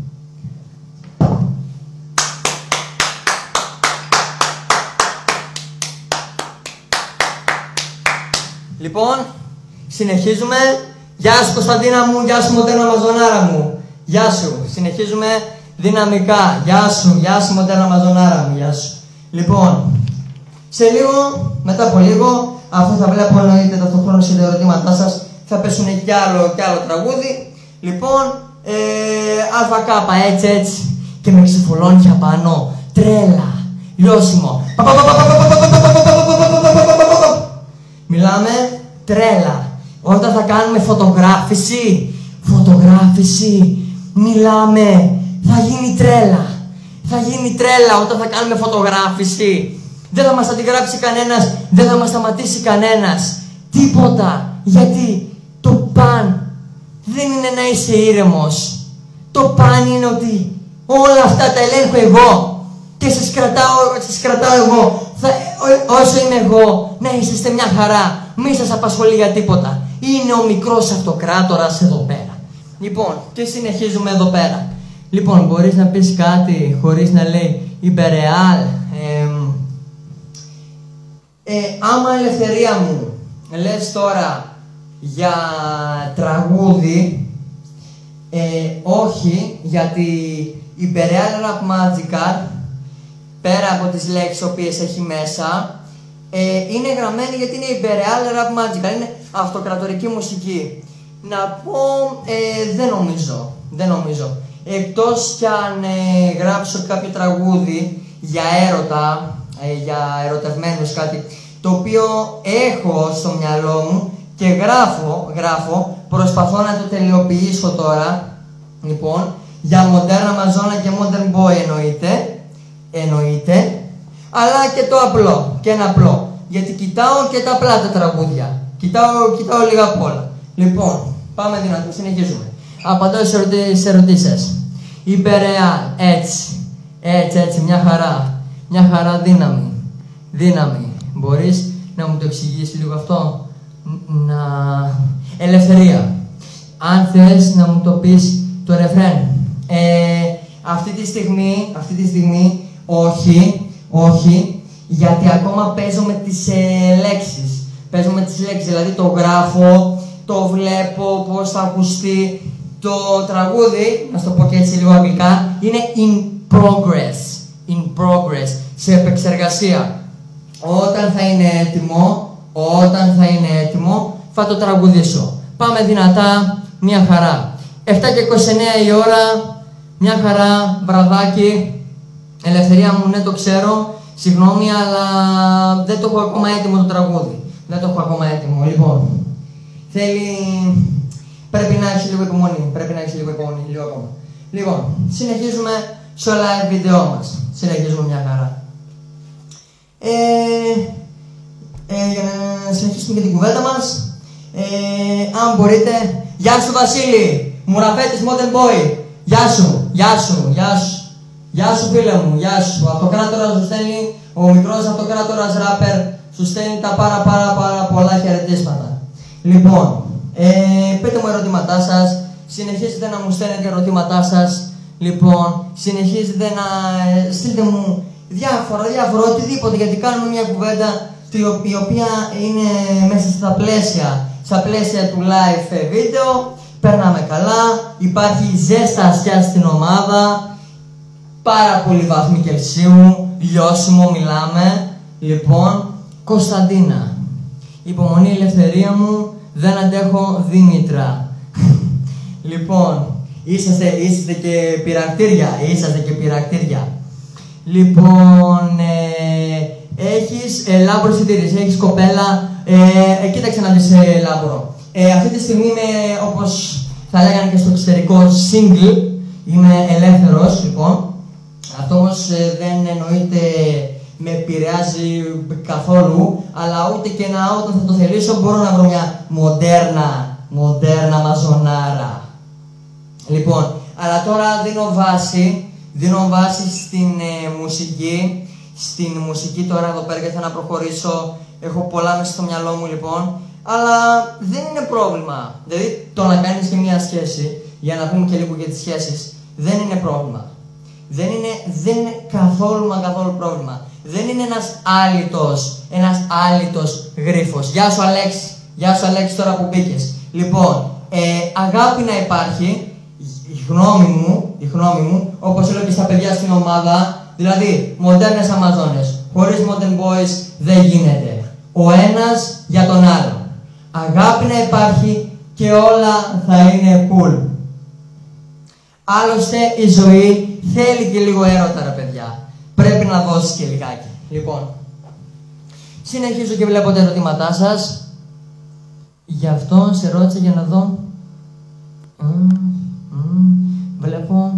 Λοιπόν, συνεχίζουμε. Γεια σου Κωνσταντίνα μου, γεια σου μοντέρνα Αμαζονάρα μου. Γεια σου, συνεχίζουμε δυναμικά. Γεια σου, γεια σου μοντέρνα Αμαζονάρα μου, γεια σου. Λοιπόν, σε λίγο, μετά από λίγο, αφού θα βλέπω εννοείται ταυτόχρονα και τα ερωτήματά σας, θα πέσουν κι άλλο, κι άλλο τραγούδι. Λοιπόν, ε, ΑΚ, έτσι έτσι, και με ξεφολώνει πάνω, τρέλα, λιώσιμο. Μιλάμε τρέλα. Όταν θα κάνουμε φωτογράφηση, φωτογράφηση, μιλάμε, θα γίνει τρέλα. Θα γίνει τρέλα όταν θα κάνουμε φωτογράφηση. Δεν θα μας αντιγράψει κανένας, δεν θα μας σταματήσει κανένας. Τίποτα. Γιατί το παν δεν είναι να είσαι ήρεμος. Το παν είναι ότι όλα αυτά τα ελέγχω εγώ και σας κρατάω, σας κρατάω εγώ. Θα, ό, όσο είμαι εγώ, να είσαστε μια χαρά. Μη σας απασχολεί για τίποτα. Είναι ο μικρός αυτοκράτορας εδώ πέρα. Λοιπόν, και συνεχίζουμε εδώ πέρα. Λοιπόν, μπορείς να πεις κάτι χωρίς να λέει Imperial. Ε, ε, άμα ελευθερία μου λες τώρα για τραγούδι, Ε, όχι, γιατί η Imperial Rap Magical, πέρα από τις λέξεις τις οποίες έχει μέσα, ε, είναι γραμμένη γιατί είναι Imperial Rap Magical, είναι αυτοκρατορική μουσική. Να πω, ε, δεν νομίζω, δεν νομίζω. Εκτός κι αν ε, γράψω κάποιο τραγούδι για έρωτα, ε, για ερωτευμένους, κάτι το οποίο έχω στο μυαλό μου και γράφω, γράφω, προσπαθώ να το τελειοποιήσω τώρα, λοιπόν, για μοντέρνα Αμαζόνα και modern boy εννοείται, εννοείται, αλλά και το απλό, και ένα απλό, γιατί κοιτάω και τα απλά τα τραγούδια, κοιτάω, κοιτάω λίγα απ' όλα. Λοιπόν, πάμε δυνατά, συνεχίζουμε. Απαντώ σε, ερωτη, σε ερωτήσεις. Imperial, έτσι, έτσι, έτσι, μια χαρά, μια χαρά δύναμη, δύναμη. Μπορείς να μου το εξηγήσεις λίγο αυτό? Να... Ελευθερία. Αν θες να μου το πεις το ρεφρέν. Ε, αυτή τη στιγμή, αυτή τη στιγμή, όχι, όχι, γιατί ακόμα παίζω με τις ε, λέξεις. Παίζω με τις λέξεις, δηλαδή το γράφω, το βλέπω, πώς θα ακουστεί. Το τραγούδι, να το πω και έτσι λίγο αγγλικά, είναι in progress. In progress, σε επεξεργασία. Όταν θα είναι έτοιμο, όταν θα είναι έτοιμο, θα το τραγουδήσω. Πάμε δυνατά, μια χαρά. επτά και είκοσι εννέα η ώρα, μια χαρά, βραδάκι. Ελευθερία μου, ναι το ξέρω, συγγνώμη, αλλά δεν το έχω ακόμα έτοιμο το τραγούδι. Δεν το έχω ακόμα έτοιμο, λοιπόν. Θέλει... Πρέπει να έχει λίγο υπομονή, πρέπει να έχει λίγο υπομονή, λίγο ακόμα. Λοιπόν, συνεχίζουμε στο live βίντεο μας. Συνεχίζουμε μια χαρά. Ε, ε, για να συνεχίσουμε και την κουβέντα μας, ε, αν μπορείτε, γεια σου Βασίλη, Μουραφέτης Modern Boy, γεια σου, γεια σου, γεια σου, γεια σου φίλε μου, γεια σου, αυτοκράτορας σου στέλνει, ο μικρός αυτοκράτορας ράπερ σου στέλνει τα πάρα πάρα πάρα πολλά χαιρετίσματα. Λοιπόν, ε, πείτε μου ερωτήματά σας, συνεχίζετε να μου στέλνετε ερωτήματά σας, λοιπόν, συνεχίζετε να ε, στείλτε μου διάφορα, διάφορα, οτιδήποτε, γιατί κάνουμε μια κουβέντα η οποία είναι μέσα στα πλαίσια, στα πλαίσια του live βίντεο, περνάμε καλά, υπάρχει ζεστασιά στην ομάδα, πάρα πολύ βαθμοί Κελσίου, λιώσιμο μιλάμε, λοιπόν, Κωνσταντίνα, υπομονή ελευθερία μου, δεν αντέχω Δήμητρα. Λοιπόν, είσαστε, είσαστε και πειρακτήρια, είσαστε και πειρακτήρια. Λοιπόν, ε, έχεις ε, λάμπρο συντήρηση, έχεις κοπέλα, ε, ε, κοίταξε να δεις ε, λάμπρο. Ε, αυτή τη στιγμή είμαι, όπως θα λέγανε και στο εξωτερικό, single, είμαι ελεύθερος, λοιπόν. Αυτό όμως ε, δεν εννοείται με επηρεάζει καθόλου, αλλά ούτε και να όταν θα το θελήσω μπορώ να βρω μια μοντέρνα, μοντέρνα μαζονάρα. Λοιπόν, αλλά τώρα δίνω βάση, δίνω βάση στην ε, μουσική, στην μουσική τώρα εδώ πέρα γιατί θα να προχωρήσω, έχω πολλά μέσα στο μυαλό μου λοιπόν, αλλά δεν είναι πρόβλημα. Δηλαδή το να κάνεις και μια σχέση, για να πούμε και λίγο για τις σχέσεις, δεν είναι πρόβλημα. Δεν είναι, δεν είναι καθόλου μα καθόλου πρόβλημα. Δεν είναι ένας άλυτος, ένας άλυτος γρίφος. Γεια σου Αλέξη, γεια σου Αλέξη τώρα που μπήκες. Λοιπόν, ε, αγάπη να υπάρχει, η γνώμη μου, η γνώμη μου, όπως λέω και στα παιδιά στην ομάδα, δηλαδή μοντέρνες Αμαζόνες, χωρίς modern boys δεν γίνεται. Ο ένας για τον άλλο. Αγάπη να υπάρχει και όλα θα είναι cool. Άλλωστε η ζωή θέλει και λίγο έρωτα ρε παιδιά. Πρέπει να δώσεις και λιγάκι. Λοιπόν, συνεχίζω και βλέπω τα ερωτήματά σας. Γι' αυτό σε ρώτησα για να δω. Mm, mm, βλέπω.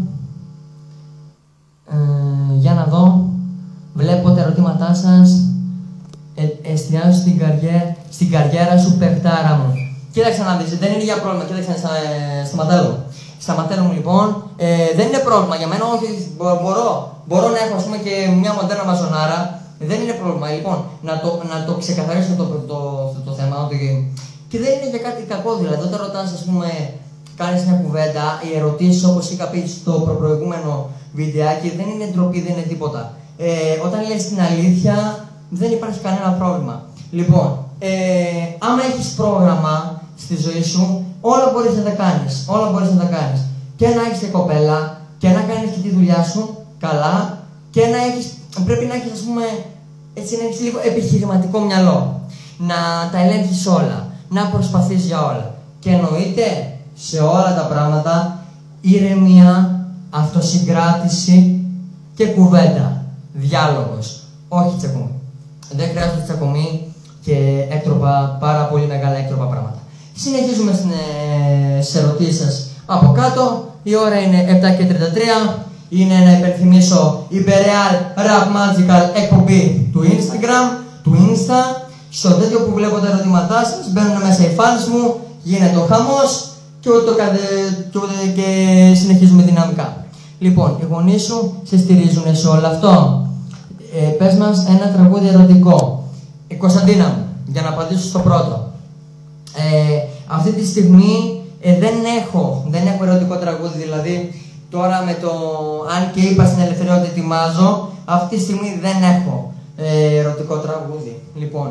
Ε, για να δω. Βλέπω τα ερωτήματά σας. Ε, εστιάζω στην καριέρα, στην καριέρα σου παιχτάρα μου. Κοίταξε να δεις, δεν είναι για πρόβλημα. Κοίταξε να ε, σταματέλω. Σταματέλω μου λοιπόν, ε, δεν είναι πρόβλημα για μένα, όχι, μπορώ, μπορώ να έχω ας πούμε και μια μοντέρνα μαζονάρα, δεν είναι πρόβλημα. Λοιπόν, να το, να το ξεκαθαρίσω το, το, το, το, το θέμα, ότι και δεν είναι για κάτι κακό δηλαδή, όταν ρωτάς ας πούμε, κάνεις μια κουβέντα, οι ερωτήσεις όπως είχα πει στο προπροηγούμενο βιντεάκι, δεν είναι ντροπή, δεν είναι τίποτα. Ε, όταν λες την αλήθεια, δεν υπάρχει κανένα πρόβλημα. Λοιπόν, ε, άμα έχεις πρόγραμμα στη ζωή σου, όλα μπορείς να τα κάνεις, όλα μπορείς να τα κάνεις. και να έχεις και κοπέλα και να κάνεις και τη δουλειά σου καλά και να έχεις, πρέπει να έχεις, ας πούμε, έτσι, να έχεις λίγο επιχειρηματικό μυαλό. Να τα ελέγχεις όλα, να προσπαθείς για όλα. Και εννοείται σε όλα τα πράγματα ηρεμία, αυτοσυγκράτηση και κουβέντα. Διάλογος, όχι τσακωμή. Δεν χρειάζεται τσακωμή και έκτροπα, πάρα πολύ μεγάλα έκτροπα πράγματα. Συνεχίζουμε στις ερωτήσεις σας από κάτω. Η ώρα είναι επτά και τριάντα τρία. Είναι να υπενθυμίσω η Bereal Rap Magical εκπομπή του Instagram, του Insta. Στο τέτοιο που βλέπω τα ερωτήματά σας, μπαίνουν μέσα οι fans μου, γίνεται ο χαμός και ούτω και, και συνεχίζουμε δυναμικά. Λοιπόν, οι γονείς σου σε στηρίζουν σε όλο αυτό. Ε, πες μας ένα τραγούδι ερωτικό. Η Κωνσταντίνα μου, για να απαντήσω στο πρώτο. Ε, αυτή τη στιγμή ε, δεν, έχω, δεν έχω ερωτικό τραγούδι, δηλαδή τώρα με το αν και είπα στην Ελευθερία ότι ετοιμάζω, αυτή τη στιγμή δεν έχω ε, ερωτικό τραγούδι. Λοιπόν,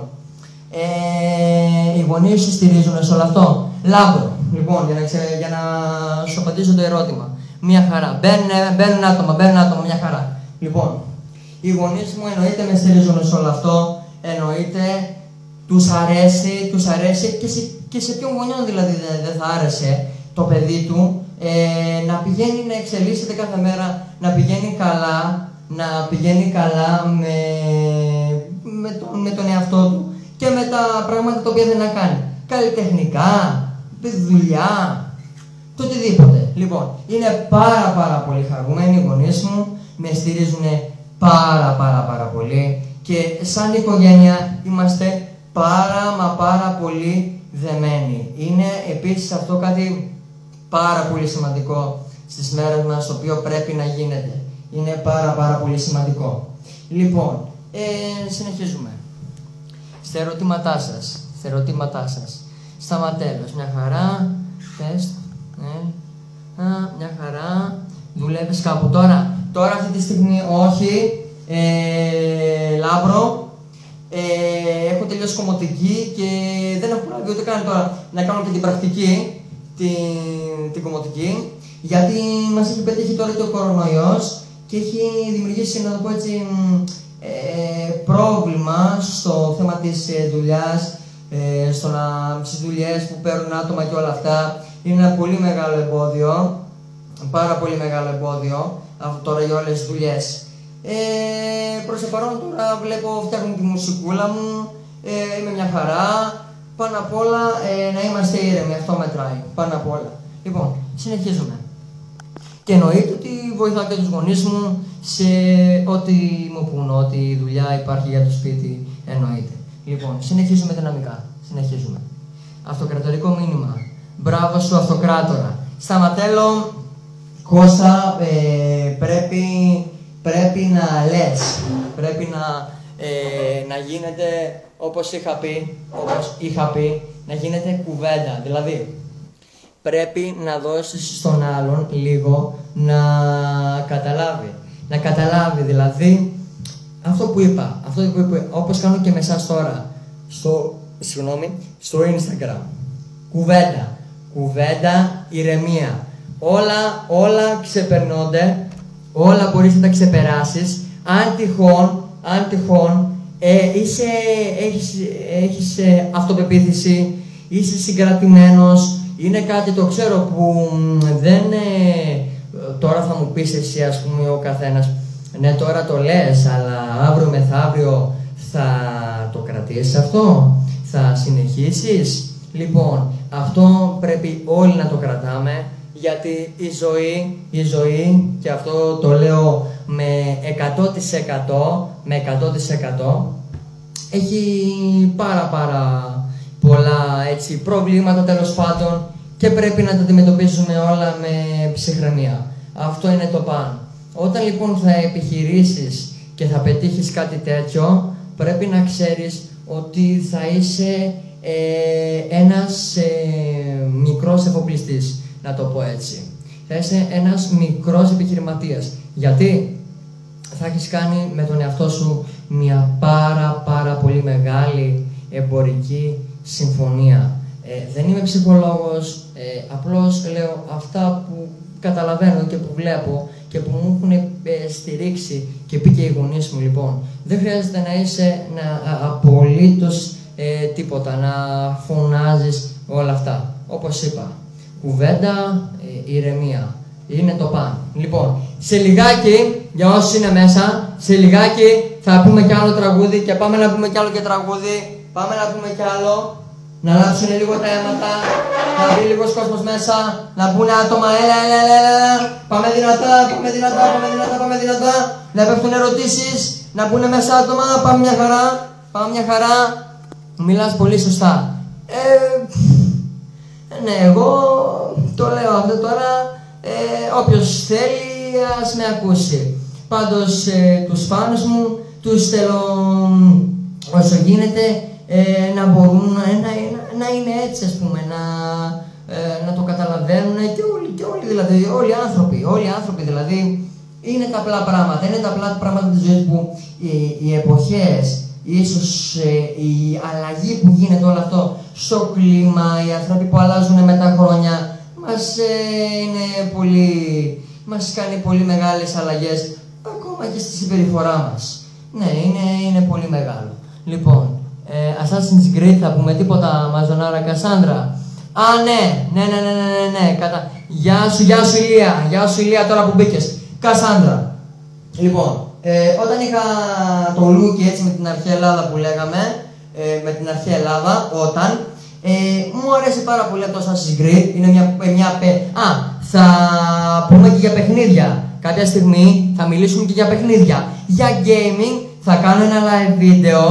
ε, οι γονείς σου στηρίζουν σε όλο αυτό. Λάμπρο, λοιπόν, για να, ξε, για να σου απαντήσω το ερώτημα. Μια χαρά. Μπαίνουν, μπαίνουν άτομα, μπαίνουν άτομα, μια χαρά. Λοιπόν, οι γονείς μου εννοείται με στηρίζουν σε όλο αυτό. Εννοείται τους αρέσει, τους αρέσει και σε, και σε ποιον γονιό δηλαδή δεν, δεν θα άρεσε το παιδί του ε, να πηγαίνει να εξελίσσεται κάθε μέρα, να πηγαίνει καλά, να πηγαίνει καλά με, με, τον, με τον εαυτό του και με τα πράγματα τα οποία δεν να κάνει. Καλλιτεχνικά, δουλειά, το οτιδήποτε. Λοιπόν, είναι πάρα πάρα πολύ χαρούμενοι οι γονείς μου, με στηρίζουν πάρα πάρα πάρα πολύ και σαν οικογένεια είμαστε πάρα μα πάρα πολύ δεμένοι. Είναι επίσης αυτό κάτι πάρα πολύ σημαντικό στις μέρες μας, το οποίο πρέπει να γίνεται. Είναι πάρα πάρα πολύ σημαντικό. Λοιπόν, ε, συνεχίζουμε. Στα ερωτήματά σας, στα ερωτήματά σας. Σταματέλος, μια χαρά, τεστ, ε, α, μια χαρά. Δουλεύεις κάπου τώρα? Τώρα αυτή τη στιγμή όχι, ε, Λάμπρο. Ε, έχω τελειώσει κομμωτική και δεν έχω προλάβει ούτε καν τώρα να κάνω και την πρακτική, την, την κομμωτική, γιατί μας έχει πετύχει τώρα και ο κορονοϊός και έχει δημιουργήσει, να το πω έτσι, ε, πρόβλημα στο θέμα της ε, δουλειάς, ε, στο να, στις δουλειές που παίρνουν άτομα και όλα αυτά. Είναι ένα πολύ μεγάλο εμπόδιο, πάρα πολύ μεγάλο εμπόδιο αυτό τώρα για όλες τις δουλειές. Ε, προς το παρόν τώρα βλέπω, φτιάχνω τη μουσικούλα μου, ε, είμαι μια χαρά. Πάνω απ' όλα ε, να είμαστε ήρεμοι, αυτό μετράει, πάνω απ' όλα. Λοιπόν, συνεχίζουμε. Και εννοείται ότι βοηθάω και τους γονείς μου σε ό,τι μου πούν, ότι η δουλειά υπάρχει για το σπίτι, εννοείται. Λοιπόν, συνεχίζουμε δυναμικά, συνεχίζουμε. Αυτοκρατορικό μήνυμα. Μπράβο σου αυτοκράτορα. Σταματέλο, Κώστα, ε, πρέπει... Πρέπει να λες, πρέπει να, ε, να γίνεται, όπως είχα πει, όπως είχα πει, να γίνεται κουβέντα. Δηλαδή, πρέπει να δώσεις στον άλλον λίγο να καταλάβει. Να καταλάβει, δηλαδή, αυτό που είπα, αυτό που είπα, όπως κάνω και με εσάς τώρα, στο, συγγνώμη, στο Instagram. Κουβέντα, κουβέντα, ηρεμία. Όλα, όλα ξεπερνώνται. Όλα μπορείς να τα ξεπεράσεις, αν τυχόν, αν τυχόν ε, είσαι, έχεις, έχεις ε, αυτοπεποίθηση, είσαι συγκρατημένος, είναι κάτι το ξέρω που δεν, ε, τώρα θα μου πεις εσύ, ας πούμε, ο καθένας, ναι τώρα το λες, αλλά αύριο μεθαύριο θα το κρατήσεις αυτό, θα συνεχίσεις. Λοιπόν, αυτό πρέπει όλοι να το κρατάμε. Γιατί η ζωή, η ζωή, και αυτό το λέω με εκατό τοις εκατό, με εκατό τοις εκατό, έχει πάρα πάρα πολλά έτσι, προβλήματα τέλος πάντων και πρέπει να τα αντιμετωπίζουμε όλα με ψυχραιμία. Αυτό είναι το πάνω. Όταν λοιπόν θα επιχειρήσεις και θα πετύχεις κάτι τέτοιο, πρέπει να ξέρεις ότι θα είσαι ε, ένας ε, μικρός εφοπλιστής. Να το πω έτσι. Θα είσαι ένας μικρός επιχειρηματίας. Γιατί θα έχεις κάνει με τον εαυτό σου μια πάρα πάρα πολύ μεγάλη εμπορική συμφωνία. Ε, δεν είμαι ψυχολόγος, ε, απλώς λέω αυτά που καταλαβαίνω και που βλέπω και που μου έχουν ε, στηρίξει και πει και οι γονείς μου, λοιπόν, δεν χρειάζεται να είσαι να, α, απολύτως ε, τίποτα, να φωνάζεις όλα αυτά. Όπως είπα, κουβέντα, ε, ηρεμία. Είναι το πάνω. Λοιπόν, σε λιγάκι, για όσους είναι μέσα, σε λιγάκι θα πούμε κι άλλο τραγούδι και πάμε να πούμε κι άλλο και τραγούδι. Πάμε να πούμε κι άλλο. Να αλλάξουν λίγο τα αίματα, να μπει λίγος κόσμος μέσα, να μπουν άτομα, έλα, έλα, έλα, έλα. Πάμε δυνατά, πάμε δυνατά, πάμε δυνατά, πάμε δυνατά. Να πέφτουν ερωτήσεις, να μπουν μέσα άτομα, πάμε μια χαρά, πάμε μια χαρά. Μιλάς πολύ σωστά. Ε, ναι, εγώ το λέω αυτό τώρα, ε, όποιος θέλει ας με ακούσει. Πάντως ε, τους φάνους μου τους θέλω όσο γίνεται ε, να μπορούν να, να, να είναι έτσι, ας πούμε, να, ε, να το καταλαβαίνουν και όλοι, και όλοι, δηλαδή, όλοι οι άνθρωποι, όλοι οι άνθρωποι δηλαδή, είναι τα απλά πράγματα, είναι τα απλά πράγματα της ζωής που οι, οι εποχές, ίσως ε, η αλλαγή που γίνεται όλο αυτό στο κλίμα, οι άνθρωποι που αλλάζουν με τα χρόνια, μας, ε, είναι πολύ, μας κάνει πολύ μεγάλες αλλαγές, ακόμα και στη συμπεριφορά μας. Ναι, είναι, είναι πολύ μεγάλο. Λοιπόν, ε, Assassin's Creed θα πούμε τίποτα, Μαζονάρα Κασάνδρα. Α, ναι, ναι, ναι, ναι, ναι, ναι, ναι, κατα... Γεια σου, γεια σου Ηλία, γεια σου Ηλία τώρα που μπήκες. Κασάνδρα. Λοιπόν, ε, όταν είχα το Λούκι έτσι με την αρχαία Ελλάδα που λέγαμε, ε, με την αρχαία Ελλάδα, όταν, ε, μου αρέσει πάρα πολύ το Assassin's Creed, είναι μια, μια πε... Α, θα πούμε και για παιχνίδια. Κάποια στιγμή θα μιλήσουμε και για παιχνίδια. Για gaming θα κάνω ένα live βίντεο.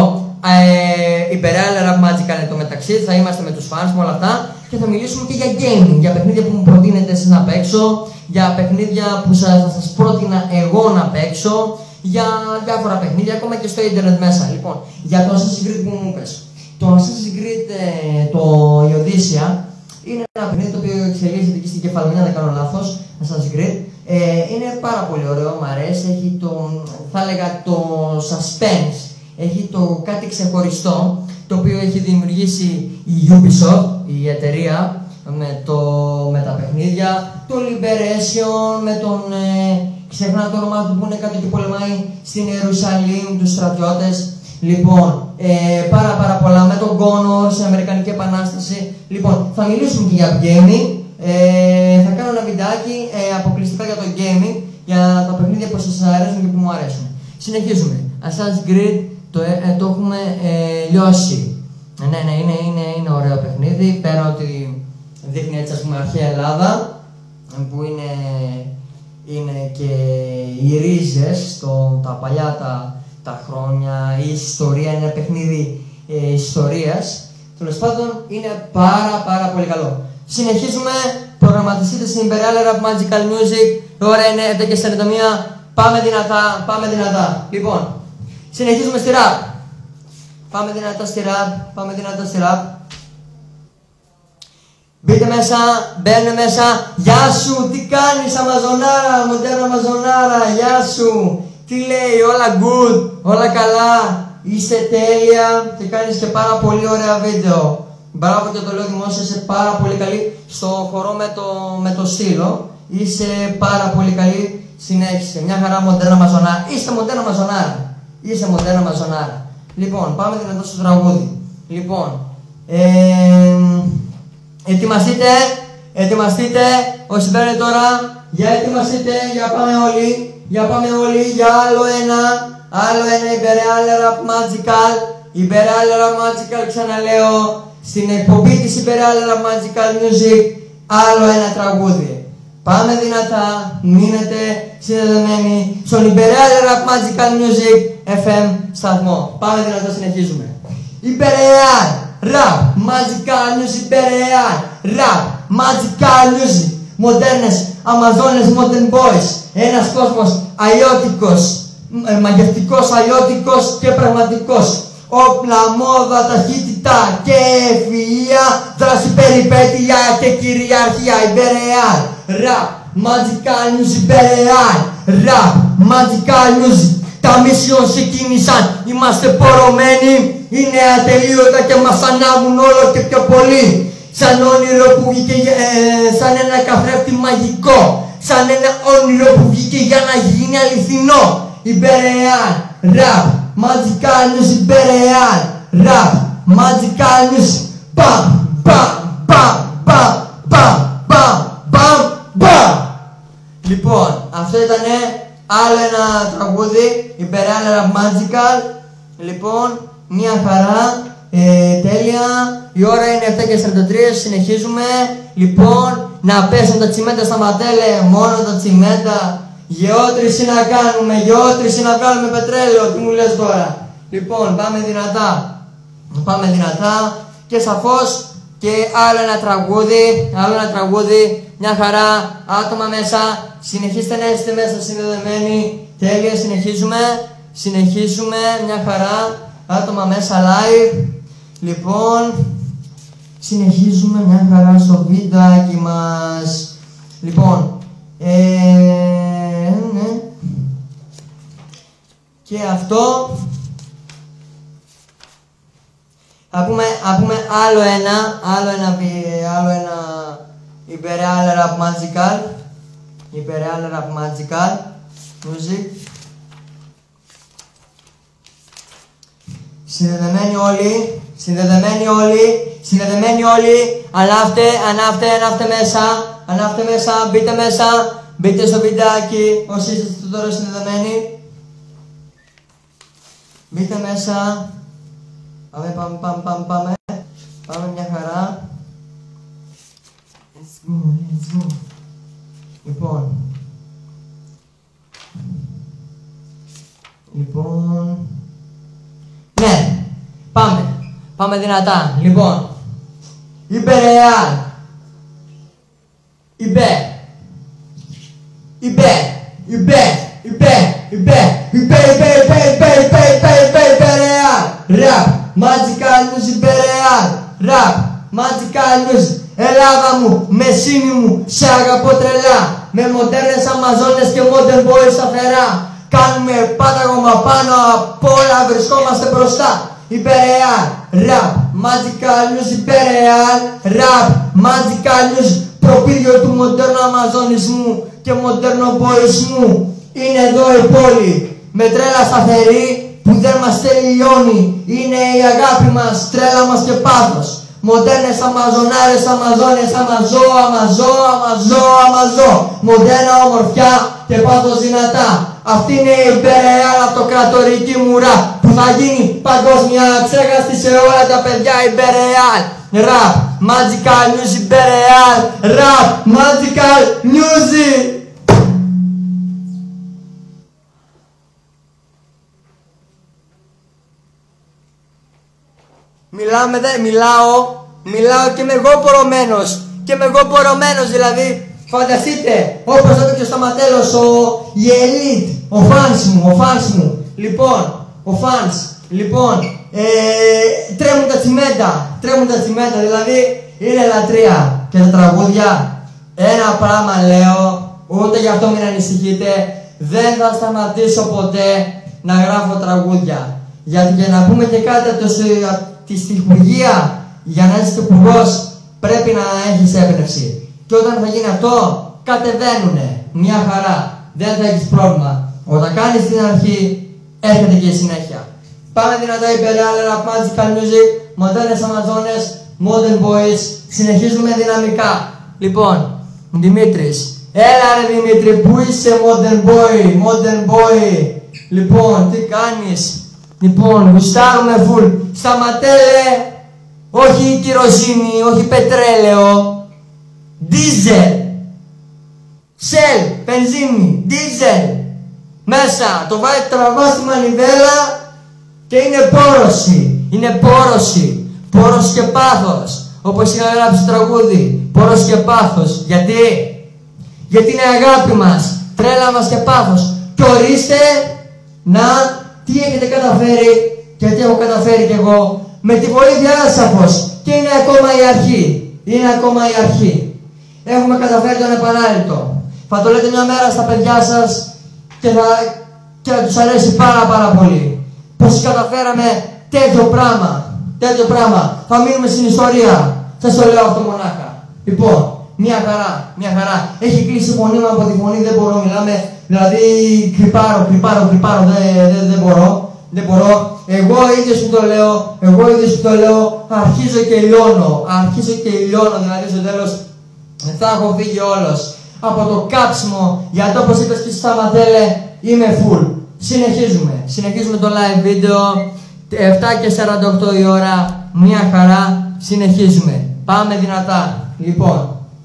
Ε, Imperial Rap Magical εν τω μεταξύ, θα είμαστε με τους fans με όλα αυτά και θα μιλήσουμε και για gaming, για παιχνίδια που μου προτείνετε εσείς να παίξω, για παιχνίδια που σας, θα σας πρότεινα εγώ να παίξω, για διάφορα παιχνίδια, ακόμα και στο ίντερνετ μέσα. Λοιπόν, για το Assassin's Creed που μου πες. Το Assassin's Creed, ε, το η Οδύσσια, είναι ένα παιχνίδι το οποίο εξελίσσεται εκεί στην Κεφαλονιά, αν δεν κάνω λάθος, Assassin's Creed. Ε, είναι πάρα πολύ ωραίο, μου αρέσει, έχει το, θα έλεγα, το suspense. Έχει το κάτι ξεχωριστό, το οποίο έχει δημιουργήσει η Ubisoft, η εταιρεία, με, το, με τα παιχνίδια, το Liberation, με τον, ε, ξεχνά το όνομά του που είναι κάτω και πολεμάει στην Ιερουσαλήμ, τους στρατιώτες. Λοιπόν, ε, πάρα πάρα πολλά, με τον Connor, στην Αμερικανική Επανάσταση. Λοιπόν, θα μιλήσουμε και για gaming, ε, θα κάνω ένα βιντεάκι ε, αποκλειστικά για το gaming, για τα παιχνίδια που σας αρέσουν και που μου αρέσουν. Συνεχίζουμε. Assassin's Creed, το, ε, το έχουμε ε, λιώσει. Ναι, ναι, είναι, είναι, είναι ωραίο παιχνίδι, πέρα ότι δείχνει έτσι, ας πούμε, αρχαία Ελλάδα, που είναι, είναι και οι ρίζες, το, τα παλιά τα, τα χρόνια, η ιστορία, είναι ένα παιχνίδι ε, ιστορίας. Τέλος πάντων, είναι πάρα πάρα πολύ καλό. Συνεχίζουμε, προγραμματιστείτε στην Imperial Rap Magical Music, ώρα είναι επτά και σαράντα μία, πάμε δυνατά, πάμε δυνατά. Λοιπόν, συνεχίζουμε στη rap. Πάμε δυνατά στη rap, πάμε δυνατά στη rap. Μπείτε μέσα, μπαίνετε μέσα. Γεια σου, τι κάνεις Αμαζονάρα, μοντέρνα Αμαζονάρα, γεια σου. Τι λέει, όλα good, όλα καλά, είσαι τέλεια και κάνεις και πάρα πολύ ωραία βίντεο. Μπράβο και το λέω δημόσια, είσαι πάρα πολύ καλή στο χορό με το, με το στήλο. Είσαι πάρα πολύ καλή, συνέχισε. Μια χαρά μοντέρνα Αμαζονάρα. Είστε μοντέρνα Αμαζονάρα. Είσαι μοντέρνα Αμαζονάρα. Λοιπόν, πάμε δυνατά στο τραγούδι. Λοιπόν, ε, ετοιμαστείτε, ετοιμαστείτε. Όσοι μπαίνετε τώρα, για ετοιμαστείτε, για πάμε όλοι. Για πάμε όλοι, για άλλο ένα. Άλλο ένα Imperial Rap Magical. Imperial Rap Magical, ξαναλέω. Στην εκπομπή της Imperial Rap Magical Music, άλλο ένα τραγούδι. Πάμε δυνατά, μείνετε συνδεδεμένοι στον Imperial Rap Magical Music εφ εμ σταθμό. Πάμε δυνατά, συνεχίζουμε. Imperial Rap Magical Music, Imperial Rap Magical Music. Μοντέρνες Αμαζόνες, Modern Boys. Ένας κόσμος αλλιώτικος, ε, μαγευτικός, αλλιώτικος και πραγματικός. Όπλα, μόδα, ταχύτητα και ευφυΐα, δράση, περιπέτεια και κυριαρχία. Imperial Rap Magical Music, Imperial Rap Magical Music. Τα mission ξεκίνησαν, είμαστε πορωμένοι, είναι ατελείωτα και μας ανάβουν όλο και πιο πολύ. Σαν όνειρο που βγήκε, ε, σαν ένα καθρέφτη μαγικό, σαν ένα όνειρο που βγήκε για να γίνει αληθινό. Υπερεάν, ραπ, Magical News, Υπερεάν, ραπ, Magical News, μπαμ, μπαμ, μπαμ, μπαμ, μπαμ, μπαμ, μπαμ, μπαμ. Λοιπόν, αυτό ήταν άλλο ένα τραγούδι, Υπερεάν, ραπ, Magical. Λοιπόν, μια χαρά, ε, τέλεια. Η ώρα είναι επτά και σαράντα τρία, συνεχίζουμε. Λοιπόν, να πέσουν τα τσιμέντα στα ματέλε, μόνο τα τσιμέντα. Γεώτρηση να κάνουμε, γεώτρηση να βγάλουμε πετρέλαιο, τι μου λες τώρα. Λοιπόν, πάμε δυνατά. Πάμε δυνατά και σαφώς και άλλο ένα τραγούδι, άλλο ένα τραγούδι, μια χαρά, άτομα μέσα. Συνεχίστε να είστε μέσα συνδεδεμένοι. Τέλεια, συνεχίζουμε. Συνεχίζουμε, μια χαρά, άτομα μέσα live. Λοιπόν, συνεχίζουμε μια χαρά στο βιντεάκι μας. Λοιπόν, ε, ναι. Και αυτό. Θα πούμε, θα πούμε άλλο ένα, άλλο ένα, άλλο ένα Υπερεάν Rap Magical. Υπερεάν Rap Magical Music. Συνδεδεμένοι όλοι, συνδεδεμένοι όλοι, συνδεδεμένοι όλοι. Ανάφτε, ανάφτε, ανάφτε μέσα, ανάφτε μέσα, μπείτε μέσα, μπείτε στο βιντεάκι όσοι είστε τώρα συνδεδεμένοι. Μπείτε μέσα. Πάμε, πάμε, πάμε, πάμε, πάμε. Πάμε μια χαρά. Let's go, let's go. Λοιπόν. Λοιπόν. Ναι, πάμε. Πάμε δυνατά. Λοιπόν. Υπερεάν. Υπέ. Υπέ. Υπέ. Υπέ. Υπέ. Υπέ. Υπέ. Υπέ. Υπέ. Υπέ. Υπέ. Υπερεάν. Ραπ. Magical News, Υπερεάν. Ραπ. Magical News. Ελλάδα μου, Μεσίνη μου, σε αγαπώ τρελά. Με μοντέρνες Αμαζόνες και modern boys σταθερά. Κάνουμε πάταγωμα πάνω απ' όλα, βρισκόμαστε μπροστά. Υπερεάν, ραπ, Magical News, Υπερεάν, ραπ, Magical News. Προπύργιο του μοντέρνου αμαζονισμού και μοντέρνου μποϊσμού. Είναι εδώ η πόλη, με τρέλα σταθερή που δεν μας τελειώνει. Είναι η αγάπη μας, τρέλα μας και πάθος. Μοντέρνες Αμαζονάρες, Αμαζόνες, Αμαζό, Αμαζό, Αμαζό, Αμαζό. Μοντέρνα ομορφιά και πάθος δυνατά. Αυτή είναι η Υπερεάν αυτοκρατορική μουρά που θα γίνει παγκόσμια ξέχαστη σε όλα τα παιδιά. Υπερεάν, ραπ, Magical News, Υπερεάν, ραπ, Magical News. Μιλάμε, δε, μιλάω, μιλάω και είμαι εγώ πορωμένος, και είμαι εγώ πορωμένος δηλαδή, φανταστείτε, όπως έπαιξε στο ματέλος ο, η elite, ο fans μου, ο fans μου, λοιπόν, ο fans, λοιπόν, ε, τρέμουν τα τσιμέντα, τρέμουν τα τσιμέντα, δηλαδή, είναι λατρεία και τα τραγούδια, ένα πράγμα λέω, ούτε γι' αυτό μην ανησυχείτε, δεν θα σταματήσω ποτέ να γράφω τραγούδια, γιατί για να πούμε και κάτι από το τη στιχουργία, για να είσαι τυπουργός πρέπει να έχεις έμπνευση. Και όταν θα γίνει αυτό, κατεβαίνουνε μια χαρά. Δεν θα έχεις πρόβλημα. Όταν κάνεις την αρχή, έρχεται και η συνέχεια. Πάμε δυνατά, Υπερεάν, Rap, Magical Music, μοντέρνες Αμαζόνες, modern boys. Συνεχίζουμε δυναμικά. Λοιπόν, Δημήτρης. Έλα ρε Δημήτρη, πού είσαι modern boy, modern boy. Λοιπόν, τι κάνεις. Λοιπόν, γουστάρουμε φουλ. Σταματέλε, όχι κυροζίνη, όχι πετρέλαιο. Δίζελ. Σελ, πενζίνη, δίζελ. Μέσα, το βάζει, τραβάς τη μανιβέλα και είναι πόρωση. Είναι πόρωση. Πόρος και πάθος. Όπως είχα γράψει τραγούδι. Πόρος και πάθος. Γιατί? Γιατί είναι αγάπη μας, τρέλα μας και πάθος. Και ορίστε να... Τι έχετε καταφέρει και τι έχω καταφέρει κι εγώ με τη βοήθεια σαφώς. Και είναι ακόμα η αρχή. Είναι ακόμα η αρχή. Έχουμε καταφέρει τον επανάληπτο. Θα το λέτε μια μέρα στα παιδιά σας και θα, και θα τους αρέσει πάρα πάρα πολύ. Πως καταφέραμε τέτοιο πράγμα. Τέτοιο πράγμα. Θα μείνουμε στην ιστορία. Σας το λέω αυτό μονάχα. Λοιπόν, μια χαρά, μια χαρά. Έχει κλείσει η φωνή μου από τη φωνή, δεν μπορώ, μιλάμε, δηλαδή κρυπάρω, κρυπάρω, κρυπάρω, δεν, δεν, δεν μπορώ, δεν μπορώ. Εγώ ίδιος που το λέω, εγώ ίδιος που το λέω, αρχίζω και λιώνω, αρχίζω και λιώνω, δηλαδή στο τέλος θα έχω φύγει όλος. Από το κάψιμο, γιατί όπως είπες και στα Σταματέλε, είμαι full. Συνεχίζουμε, συνεχίζουμε το live βίντεο, επτά και σαράντα οκτώ η ώρα, μια χαρά, συνεχίζουμε. Πάμε δυνατά. Λοιπόν,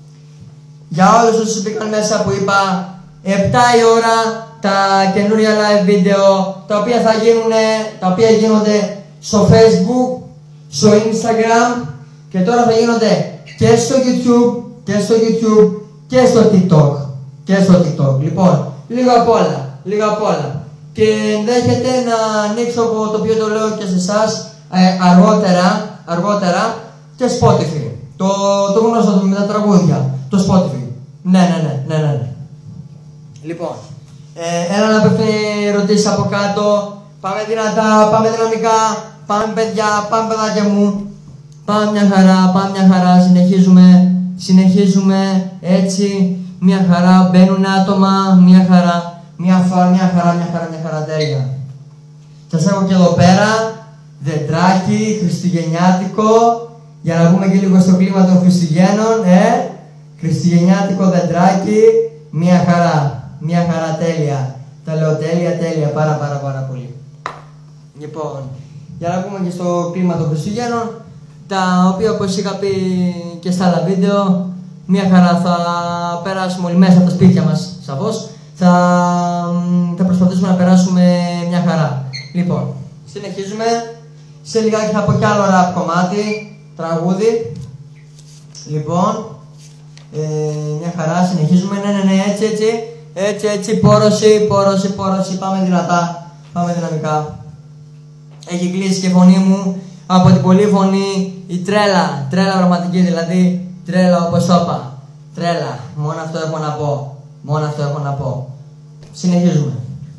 για όλους όσους μπήκαν μέσα που είπα, επτά η ώρα τα καινούρια live βίντεο, τα οποία θα γίνουν, τα οποία γίνονται στο Facebook, στο Instagram και τώρα θα γίνονται και στο YouTube και στο YouTube και στο TikTok και στο TikTok. Λοιπόν, λίγο απ' όλα, λίγο απ' όλα. Και ενδέχεται να ανοίξω από το οποίο το λέω και σε εσάς ε, αργότερα, αργότερα και Spotify. Το, το γνωστό με τα τραγούδια, το Spotify. Ναι, ναι, ναι, ναι, ναι. ναι. Λοιπόν, ε, έλα να πέφτουν οι ερωτήσεις από κάτω. Πάμε δυνατά, πάμε δυναμικά, πάμε παιδιά, πάμε παιδάκια μου. Πάμε μια χαρά, πάμε μια χαρά, συνεχίζουμε, συνεχίζουμε έτσι, μια χαρά, μπαίνουν άτομα, μια χαρά, μια χαρά, μια χαρά, μια χαρά, μια χαρά, τέλεια. Σας έχω και εδώ πέρα, δεντράκι, χριστουγεννιάτικο, για να πούμε και λίγο στο κλίμα των Χριστουγέννων, ε, χριστουγεννιάτικο δεντράκι, μια χαρά, μια χαρά, τέλεια. Τα λέω τέλεια, τέλεια, πάρα πάρα πάρα πολύ. Λοιπόν, για να πούμε και στο κλίμα των Χριστουγέννων, τα οποία όπως είχα πει και στα άλλα βίντεο, μια χαρά θα περάσουμε όλοι μέσα από τα σπίτια μας, σαφώς, θα, θα προσπαθήσουμε να περάσουμε μια χαρά. Λοιπόν, συνεχίζουμε, σε λιγάκι θα πω κι άλλο rap κομμάτι, τραγούδι. Λοιπόν, ε, μια χαρά, συνεχίζουμε, ναι, ναι, ναι, έτσι, έτσι, έτσι, έτσι, πόρωση, πόρωση, πόρωση, πάμε δυνατά, πάμε δυναμικά. Έχει κλείσει και η φωνή μου από την πολλή φωνή, η τρέλα, τρέλα πραγματική, δηλαδή τρέλα όπως το είπα, τρέλα, μόνο αυτό έχω να πω, μόνο αυτό έχω να πω. Συνεχίζουμε.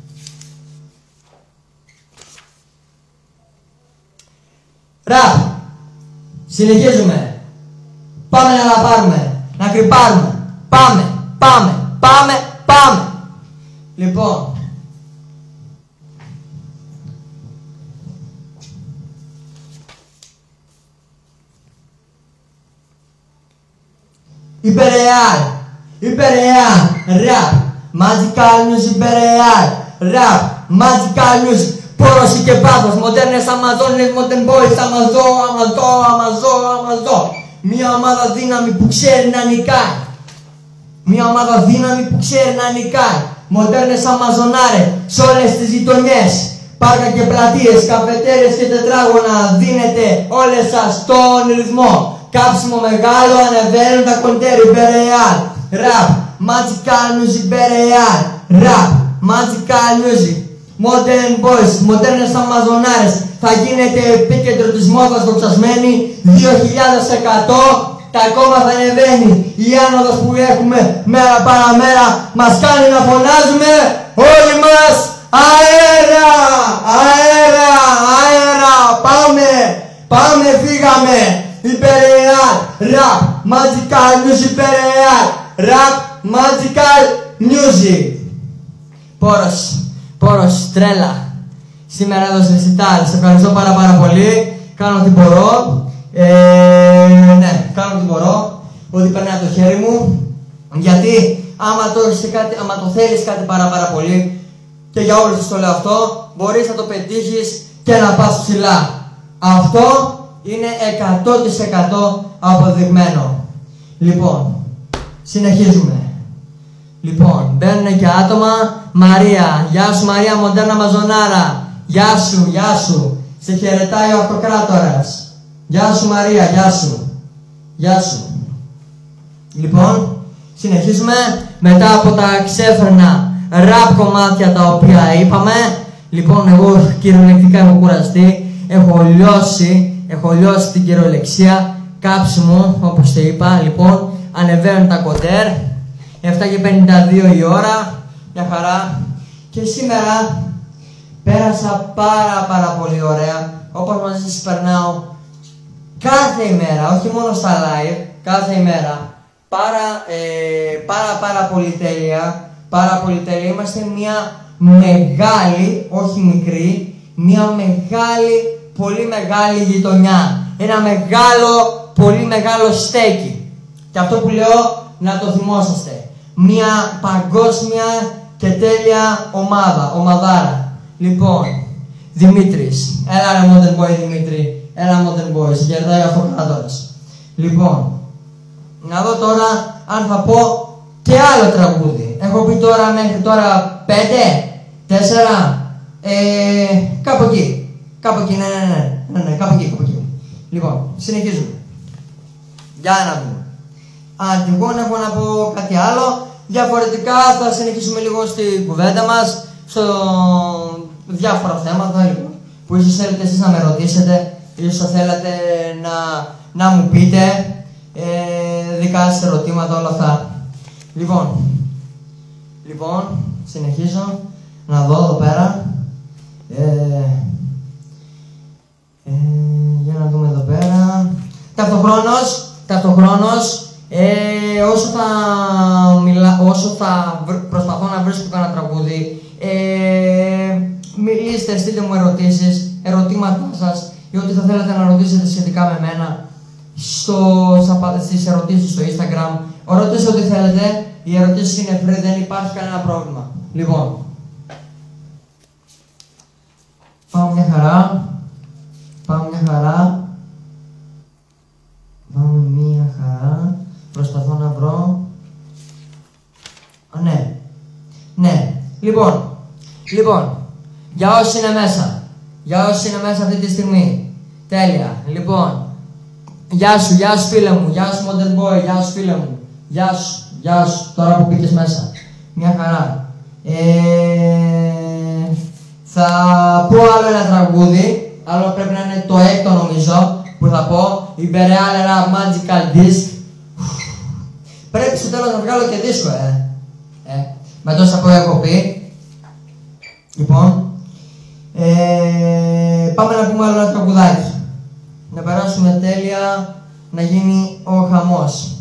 Ραπ, συνεχίζουμε, πάμε να la πάρουμε, να κρυπάρουμε, πάμε, πάμε, πάμε, πάμε. Λοιπόν, Υπερεάλ, υπερεάλ, ραπ, magical music, υπερεάλ, ραπ, magical music, πόρωση και πάθος, μοντέρνες Αμαζόνες, modern boys, αμαζό, αμαζό, αμαζό, αμαζό. Μια ομάδα δύναμη που ξέρει να νικάει, μια ομάδα δύναμη που ξέρει να νικάει, μοντέρνες Αμαζονάρε, σε όλες τις γειτονιές, πάρκα και πλατείες, καφετέρειες και τετράγωνα, δίνετε όλες σας τον ρυθμό. Κάψιμο μεγάλο, ανεβαίνουν τα κοντέρ, υπερεάλ, ραπ, magical music, υπερεάλ, ραπ, magical music, modern boys, μοντέρνες Αμαζονάρες, θα γίνετε επίκεντρο της μόδας δοξασμένοι, δύο χιλιάδες εκατό, τα κόμμα θα ανεβαίνει, η άνοδος που έχουμε μέρα παραμέρα, μας κάνει να φωνάζουμε όλοι μας, αέρα, αέρα, αέρα, πάμε, πάμε, φύγαμε. Υπερεάλ, rap, magical music, υπερεάλ, rap, magical music. Πόρος, πόρος, τρέλα. Σήμερα έδωσε recital, σε ευχαριστώ πάρα πάρα πολύ. Κάνω ό,τι μπορώ. Ε, ναι, κάνω ό,τι μπορώ. Ό,τι περνάει από το χέρι μου. Γιατί άμα το, κάτι, άμα το θέλεις κάτι πάρα πάρα πολύ, και για όλους το λέω αυτό, μπορείς να το πετύχεις και να πας ψηλά. Αυτό είναι εκατό τοις εκατό αποδειγμένο. Λοιπόν, συνεχίζουμε. Λοιπόν, μπαίνουν και άτομα. Μαρία, γεια σου Μαρία, μοντέρνα Αμαζονάρα. Γεια σου, γεια σου. Σε χαιρετάει ο Αυτοκράτορας. Γεια σου Μαρία, γεια σου. Γεια σου. Λοιπόν, συνεχίζουμε μετά από τα ξέφρενα ραπ κομμάτια τα οποία είπαμε. Λοιπόν, εγώ κυριολεκτικά έχω κουραστεί. Έχω λιώσει. Έχω λιώσει την κυριολεξία, κάψιμο, όπως το είπα. Λοιπόν, ανεβαίνουν τα κοντέρ, επτά και πενήντα δύο η ώρα, μια χαρά. Και σήμερα πέρασα πάρα πάρα πολύ ωραία, όπως μαζί σας περνάω κάθε ημέρα, όχι μόνο στα live, κάθε ημέρα. πάρα, ε, πάρα πάρα πολύ τέλεια, πάρα πολύ τέλεια. Είμαστε μια μεγάλη, όχι μικρή, μια μεγάλη, πολύ μεγάλη γειτονιά. Ένα μεγάλο, πολύ μεγάλο στέκι. Και αυτό που λέω να το θυμόσαστε. Μια παγκόσμια και τέλεια ομάδα, ομαδάρα. Λοιπόν, Δημήτρης, έλα ρε Modern Boy Δημήτρη, έλα Modern Boy, σε κερδάει αυτοκράτορας. Λοιπόν, να δω τώρα αν θα πω και άλλο τραγούδι. Έχω πει τώρα μέχρι τώρα πέντε, τέσσερα, ε, κάπου εκεί. Κάπου εκεί, ναι, ναι, ναι, ναι, ναι, κάπου εκεί, κάπου εκεί. Λοιπόν, συνεχίζουμε. Για να δούμε. Αν τυχόν έχω να πω κάτι άλλο, διαφορετικά θα συνεχίσουμε λίγο στην κουβέντα μας, στο διάφορα θέματα λοιπόν, που ίσως θέλετε εσείς να με ρωτήσετε, ίσως θα θέλατε να, να μου πείτε ε, δικά σας ερωτήματα, όλα αυτά. Λοιπόν, λοιπόν, συνεχίζω να δω εδώ πέρα. Ε, ε, για να δούμε εδώ πέρα. Ταυτοχρόνως, ταυτοχρόνως ε, όσο θα, μιλά, όσο θα προσπαθώ να βρίσκω κανένα τραγούδι, ε, μιλήστε, στείλτε μου ερωτήσεις, ερωτήματά σας ή ό,τι θα θέλετε να ρωτήσετε σχετικά με μένα στο, στις ερωτήσεις στο Instagram. Ρωτήστε ό,τι θέλετε, οι ερωτήσεις είναι free, δεν υπάρχει κανένα πρόβλημα. Λοιπόν, πάω μια χαρά, πάω μια χαρά, πάω μια χαρά, προσπαθώ να βρω, α, ναι, ναι, λοιπόν, λοιπόν, για όσοι είναι μέσα, για όσοι είναι μέσα αυτή τη στιγμή, τέλεια, λοιπόν, γεια σου, γεια σου φίλε μου, γεια σου Modern Boy, γεια σου φίλε μου, γεια σου, γεια σου, τώρα που μπήκες μέσα, μια χαρά. Ε, θα πω άλλο ένα τραγούδι, άλλο πρέπει να είναι το έκτο νομίζω, που θα πω, Imperial Rap Magical Disc. Πρέπει στο τέλος να βγάλω και δίσκο, ε. ε. Με τόσα που έχω πει. Λοιπόν, ε, πάμε να πούμε άλλο ένα τραγουδάκι. Να περάσουμε τέλεια, να γίνει ο χαμός.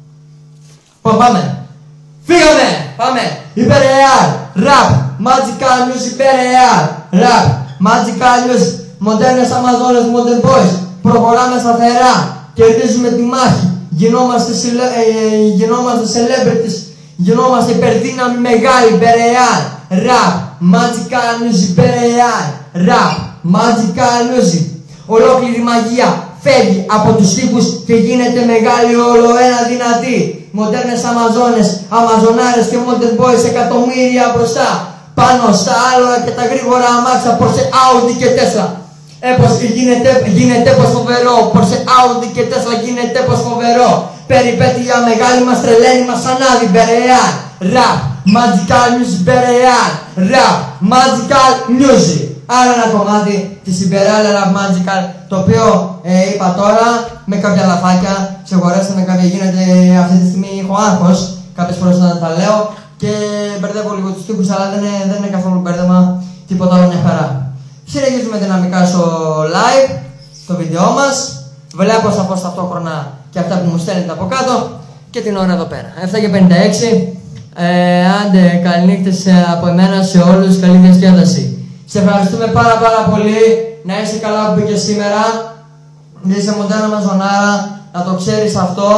Λοιπόν, πάμε. Φύγαμε! Πάμε! Imperial Rap Magical Music, Imperial Rap Magical Music, μοντέρνες Αμαζόνες, Modern Boys. Προχωράμε σταθερά, κερδίζουμε τη μάχη. Γινόμαστε, ε, γινόμαστε celebrities, γινόμαστε υπερδύναμη μεγάλη. Imperial Rap Magical Music, Imperial Rap Magical Music. Ολόκληρη μαγεία φεύγει από τους τοίχους και γίνεται μεγάλη, όλο ένα δυνατή. Μοντέρνες Αμαζόνες, Αμαζονάρες και Modern Boys εκατομμύρια μπροστά. Πάνω στα άλογα και τα γρήγορα αμάξια, Porsche, Audi και Tesla. Ε, πως γίνεται, γίνεται πως φοβερό, Porsche, Audi και Tesla γίνεται πως φοβερό. Περιπέτεια μεγάλη μας τρελαίνει, μας ανάβει. Imperial Rap Magical Music, Imperial Rap Magical Music. Άλλο ένα κομμάτι της Imperial Rap Magical, το οποίο ε, είπα τώρα με κάποια λαφάκια, συγχωρέστε με, κάποια γίνεται αυτή τη στιγμή έχω άγχος, κάποιες φορές όταν τα λέω και μπερδεύω λίγο τους τοίχους, αλλά δεν είναι, δεν είναι καθόλου μπέρδεμα, τίποτα άλλο, μια χαρά. Συνεχίζουμε δυναμικά στο live, στο βίντεό μας, βλέπω σαφώς ταυτόχρονα και αυτά που μου στέλνετε από κάτω και την ώρα εδώ πέρα. εφτά και πενήντα έξι, ε, άντε καληνύχτες από εμένα σε όλους, καλή διασκέδαση. Σε ευχαριστούμε πάρα πάρα πολύ, να είσαι καλά που μπήκες σήμερα, είσαι μοντέρνα Αμαζονάρα, να το ξέρεις αυτό.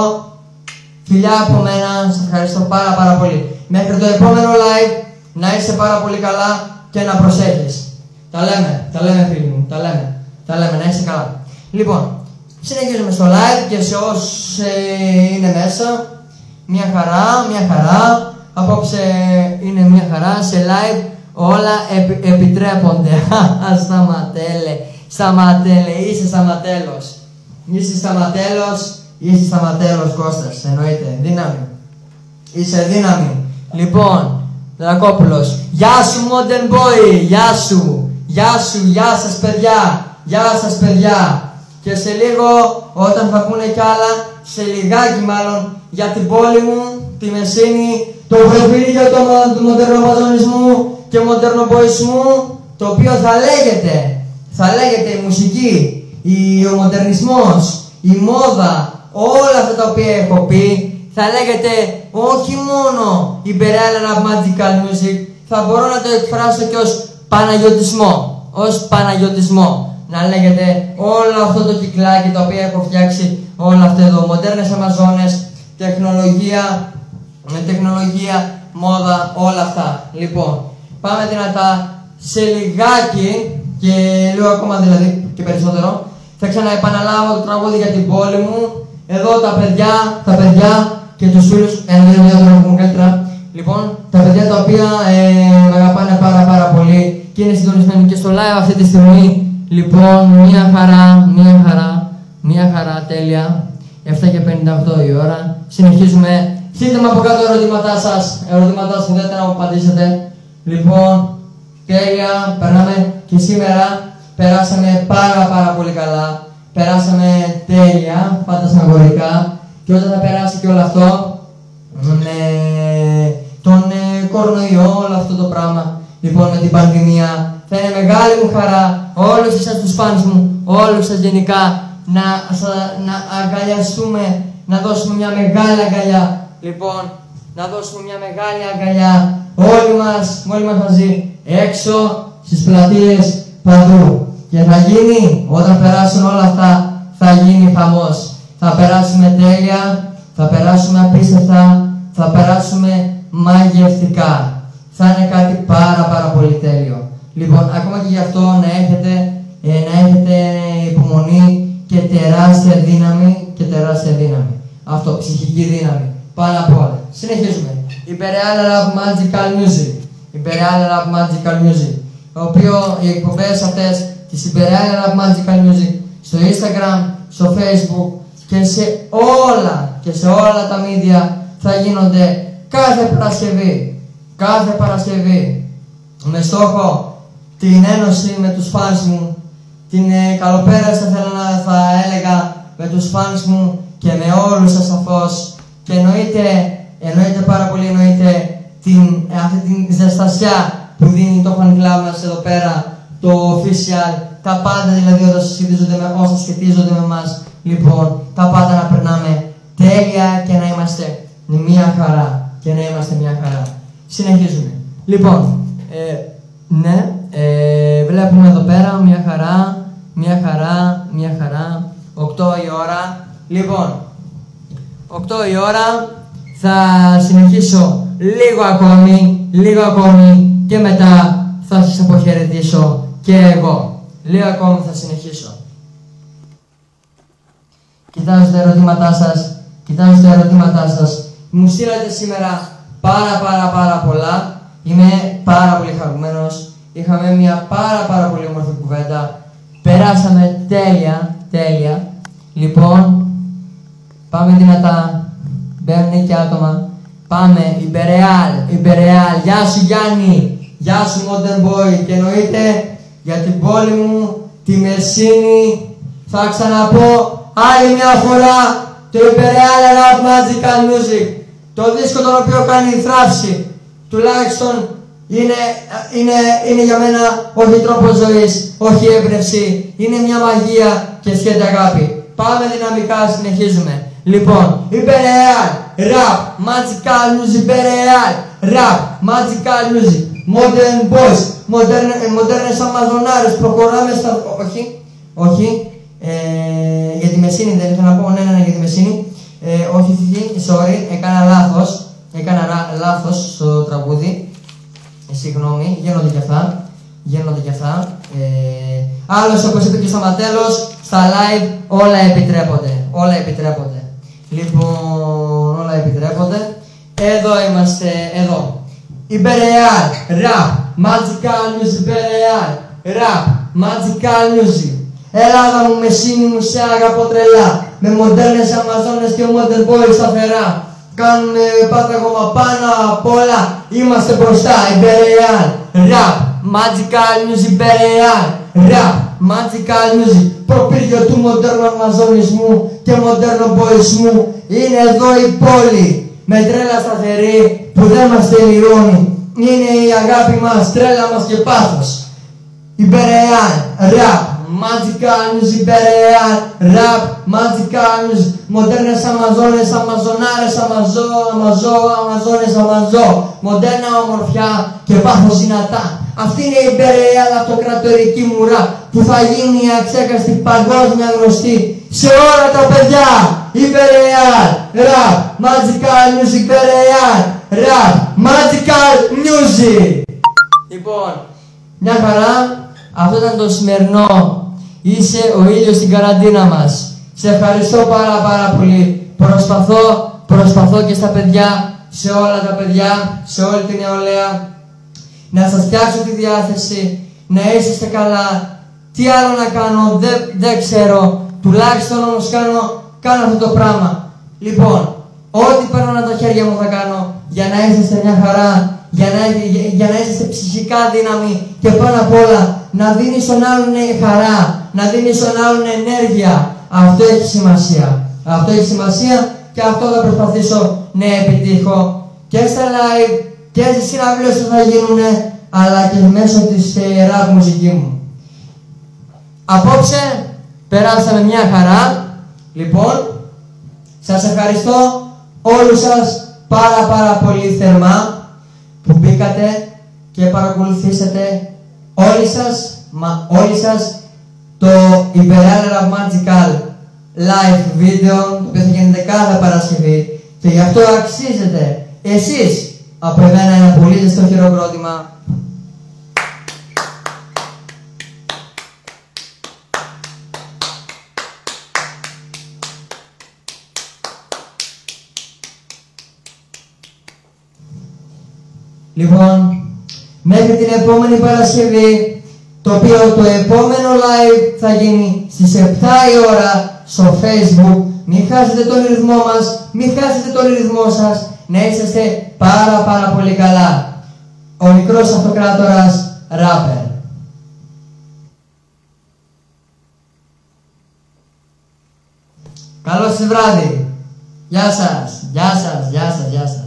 Φιλιά από μένα, σε ευχαριστώ πάρα πάρα πολύ. Μέχρι το επόμενο live, να είσαι πάρα πολύ καλά και να προσέχεις. Τα λέμε, τα λέμε φίλοι μου, τα λέμε, τα λέμε, να είσαι καλά. Λοιπόν, συνεχίζουμε στο live και σε όσους ε, είναι μέσα, μια χαρά, μια χαρά, απόψε είναι μια χαρά, σε live όλα επι, επιτρέπονται. Σταματέλε, σταματέλε, είσαι σταματέλος. Είσαι σταματέλος, είσαι σταματέλος Κώστας, εννοείται, δύναμη. Είσαι δύναμη. Λοιπόν, Δρακόπουλος, γεια σου Modern Boy, γεια σου, γεια σου, γεια σας παιδιά, γεια σας παιδιά. Και σε λίγο, όταν θα πούνε κι άλλα, σε λιγάκι μάλλον, για την πόλη μου, τη Μεσίνη, το προφίλιο του, του μοντερνομαζονισμού και μοντερνοποϊσμού, το οποίο θα λέγεται, θα λέγεται η μουσική, η, ο μοντερνισμός, η μόδα, όλα αυτά τα οποία έχω πει, θα λέγεται όχι μόνο Imperial Rap Magical Music, θα μπορώ να το εκφράσω και ως παναγιωτισμό, ως παναγιωτισμό. Να λέγεται όλο αυτό το κυκλάκι το οποίο έχω φτιάξει, όλο αυτό εδώ, μοντέρνες Αμαζόνες, τεχνολογία, με τεχνολογία, μόδα, όλα αυτά. Λοιπόν, πάμε δυνατά, σε λιγάκι και λίγο ακόμα δηλαδή και περισσότερο, θα ξαναεπαναλάβω το τραγούδι για την πόλη μου. Εδώ τα παιδιά, τα παιδιά και τους φίλους, ένα δύο δύο τραγούδι καλύτερα. Λοιπόν, τα παιδιά τα οποία ε, με αγαπάνε πάρα πάρα πολύ και είναι συντονισμένοι και στο live αυτή τη στιγμή. Λοιπόν, μία χαρά, μία χαρά, μία χαρά, τέλεια. επτά και πενήντα οκτώ η ώρα. Συνεχίζουμε. Στείλτε μου από κάτω ερωτήματά σας, ερωτήματά σας, θέλετε να μου απαντήσετε. Λοιπόν, τέλεια, περνάμε και σήμερα περάσαμε πάρα πάρα πολύ καλά. Περάσαμε τέλεια, φαντασμαγορικά. Και όταν θα περάσει και όλο αυτό, με τον ε, κορονοϊό, όλο αυτό το πράγμα, λοιπόν με την πανδημία, θα είναι μεγάλη μου χαρά όλους εσάς τους φανς μου, όλους σας γενικά, να, να αγκαλιαστούμε, να δώσουμε μια μεγάλη αγκαλιά. Λοιπόν, να δώσουμε μια μεγάλη αγκαλιά όλοι μας, όλοι μας μαζί, έξω, στις πλατείες, παντού. Και θα γίνει, όταν περάσουν όλα αυτά, θα γίνει χαμός. Θα περάσουμε τέλεια, θα περάσουμε απίστευτα, θα περάσουμε μαγευτικά. Θα είναι κάτι πάρα πάρα πολύ τέλειο. Λοιπόν, ακόμα και γι' αυτό να έχετε, ε, να έχετε υπομονή και τεράστια δύναμη και τεράστια δύναμη. Αυτό, ψυχική δύναμη. Πάνω απ' όλα. Συνεχίζουμε. Imperial Rap Magical Music. Imperial Rap Magical Music. Το οποίο οι εκπομπές αυτές της Imperial Rap Magical Music στο Instagram, στο Facebook και σε όλα και σε όλα τα media θα γίνονται κάθε Παρασκευή. Κάθε Παρασκευή. Με στόχο την ένωση με τους φανς μου, την ε, καλοπέραση θα, θέλω να, θα έλεγα με τους φανς μου και με όλους σας σαφώς. Και εννοείται, εννοείται πάρα πολύ, εννοείται την, αυτή την ζεστασιά που δίνει το fan club μας εδώ πέρα, το official, τα πάντα δηλαδή όταν σχετίζονται με, όσα σχετίζονται με εμάς. Λοιπόν, τα πάντα να περνάμε τέλεια και να είμαστε μια χαρά. Και να είμαστε μια χαρά. Συνεχίζουμε. Λοιπόν, ε, ναι, ε, βλέπουμε εδώ πέρα μια χαρά, μια χαρά, μια χαρά, οκτώ η ώρα. Λοιπόν, οκτώ η ώρα, θα συνεχίσω λίγο ακόμη, λίγο ακόμη και μετά θα σας αποχαιρετήσω και εγώ. Λίγο ακόμη θα συνεχίσω. Κοιτάζω τα ερωτήματά σας, κοιτάζω τα ερωτήματά σας. Μου στείλατε σήμερα πάρα πάρα πάρα πολλά. Είμαι πάρα πολύ χαρούμενος. Είχαμε μια πάρα πάρα πολύ όμορφη κουβέντα. Περάσαμε τέλεια, τέλεια. Λοιπόν, πάμε δυνατά. Μπαίνουν και άτομα. Πάμε, Imperial, Imperial. Γεια σου Γιάννη, γεια σου Modern Boy. Και εννοείται για την πόλη μου, τη Μεσίνη, θα ξαναπώ άλλη μια φορά το Imperial Rap Magical Music. Το δίσκο τον οποίο κάνει θράψη, τουλάχιστον είναι, είναι, είναι για μένα όχι τρόπος ζωής, όχι έμπνευση, είναι μια μαγεία και σχέδια αγάπη. Πάμε δυναμικά, συνεχίζουμε. Λοιπόν, Imperial Rap Magical Music, Imperial Rap Magical Music, Modern Boys, μοντέρνες Αμαζονάρες, προχωράμε στα... Όχι, όχι, ε, για τη Μεσίνη δεν ήθελα να πω, ναι, ναι, ναι, για τη Μεσίνη. Ε, όχι, sorry, έκανα λάθος, έκανα λάθος στο τραγούδι. Ε, συγγνώμη, γίνονται και αυτά, γίνονται και αυτά. Ε, άλλος, όπως είπε και στο Ματέλος, στα live όλα επιτρέπονται, όλα επιτρέπονται. Λοιπόν, όλα επιτρέπονται. Εδώ είμαστε, εδώ. Imperial Rap Magical Music, Imperial Rap Magical Music. Ελλάδα μου, Μεσίνη μου, σε αγαπώ τρελά. Με μοντέρνες Αμαζόνες και Modern Boys σταθερά. Κάνουμε πάταγωμα πάνω απ' όλα. Είμαστε μπροστά. Imperial Rap Magical Music, Imperial Rap Magical Music. Προπύργιο του μοντέρνου Αμαζονισμού και μοντέρνου μποϊσμού. Είναι εδώ η πόλη με τρέλα σταθερή που δεν μας τελειώνει. Είναι η αγάπη μας, τρέλα μας και πάθος. Imperial Rap Magical Music Bereal, Rap, Magical Music, Μοντέρνες Αμαζόνες, Αμαζονάρες, Αμαζό, Αμαζό, Αμαζόνες, Αμαζό, μοντέρνα ομορφιά και πάθος δυνατά. Αυτή είναι η Bereal αυτοκρατορική μουρά που θα γίνει η αξέκαστη παγκόσμια γνωστή σε όλα τα παιδιά. Η Bereal, Rap, Magical Music Bereal, Rap, Magical Music. Λοιπόν, μια χαρά, αυτό ήταν το σημερινό Είσαι ο ήλιος στην καραντίνα μας. Σε ευχαριστώ πάρα πάρα πολύ. Προσπαθώ, προσπαθώ και στα παιδιά, σε όλα τα παιδιά, σε όλη την νεολαία, να σας φτιάξω τη διάθεση, να είσαστε καλά. Τι άλλο να κάνω, δεν, δεν ξέρω. Τουλάχιστον όμως κάνω, κάνω αυτό το πράγμα. Λοιπόν, ό,τι παίρνω από τα χέρια μου θα κάνω για να είσαστε μια χαρά, για να, για, για να είσαστε ψυχικά δύναμη και πάνω απ' όλα να δίνεις στον άλλον χαρά, να δίνεις στον άλλον ενέργεια. Αυτό έχει σημασία. Αυτό έχει σημασία και αυτό θα προσπαθήσω να επιτύχω και στα live και στις συναυλίες που θα γίνουν, αλλά και μέσω της ε, rap μουσική μου. Απόψε περάσαμε μια χαρά. Λοιπόν, σας ευχαριστώ όλους σας πάρα πάρα πολύ θερμά που μπήκατε και παρακολουθήσατε όλοι σας, μα όλοι σας, το Bereal Rap Magical live video, το οποίο θα γίνεται κάθε Παρασκευή και γι' αυτό αξίζετε εσείς από εμένα ένα πολύ ζεστό χειροκρότημα. Λοιπόν, μέχρι την επόμενη Παρασκευή, το οποίο το επόμενο live θα γίνει στις επτά η ώρα στο Facebook. Μην χάσετε τον ρυθμό μας, μην χάσετε τον ρυθμό σας, να είσαστε πάρα πάρα πολύ καλά. Ο μικρός αυτοκράτορας ράπερ. Καλό σας βράδυ. Γεια σας, γεια σας, γεια σας, γεια σας.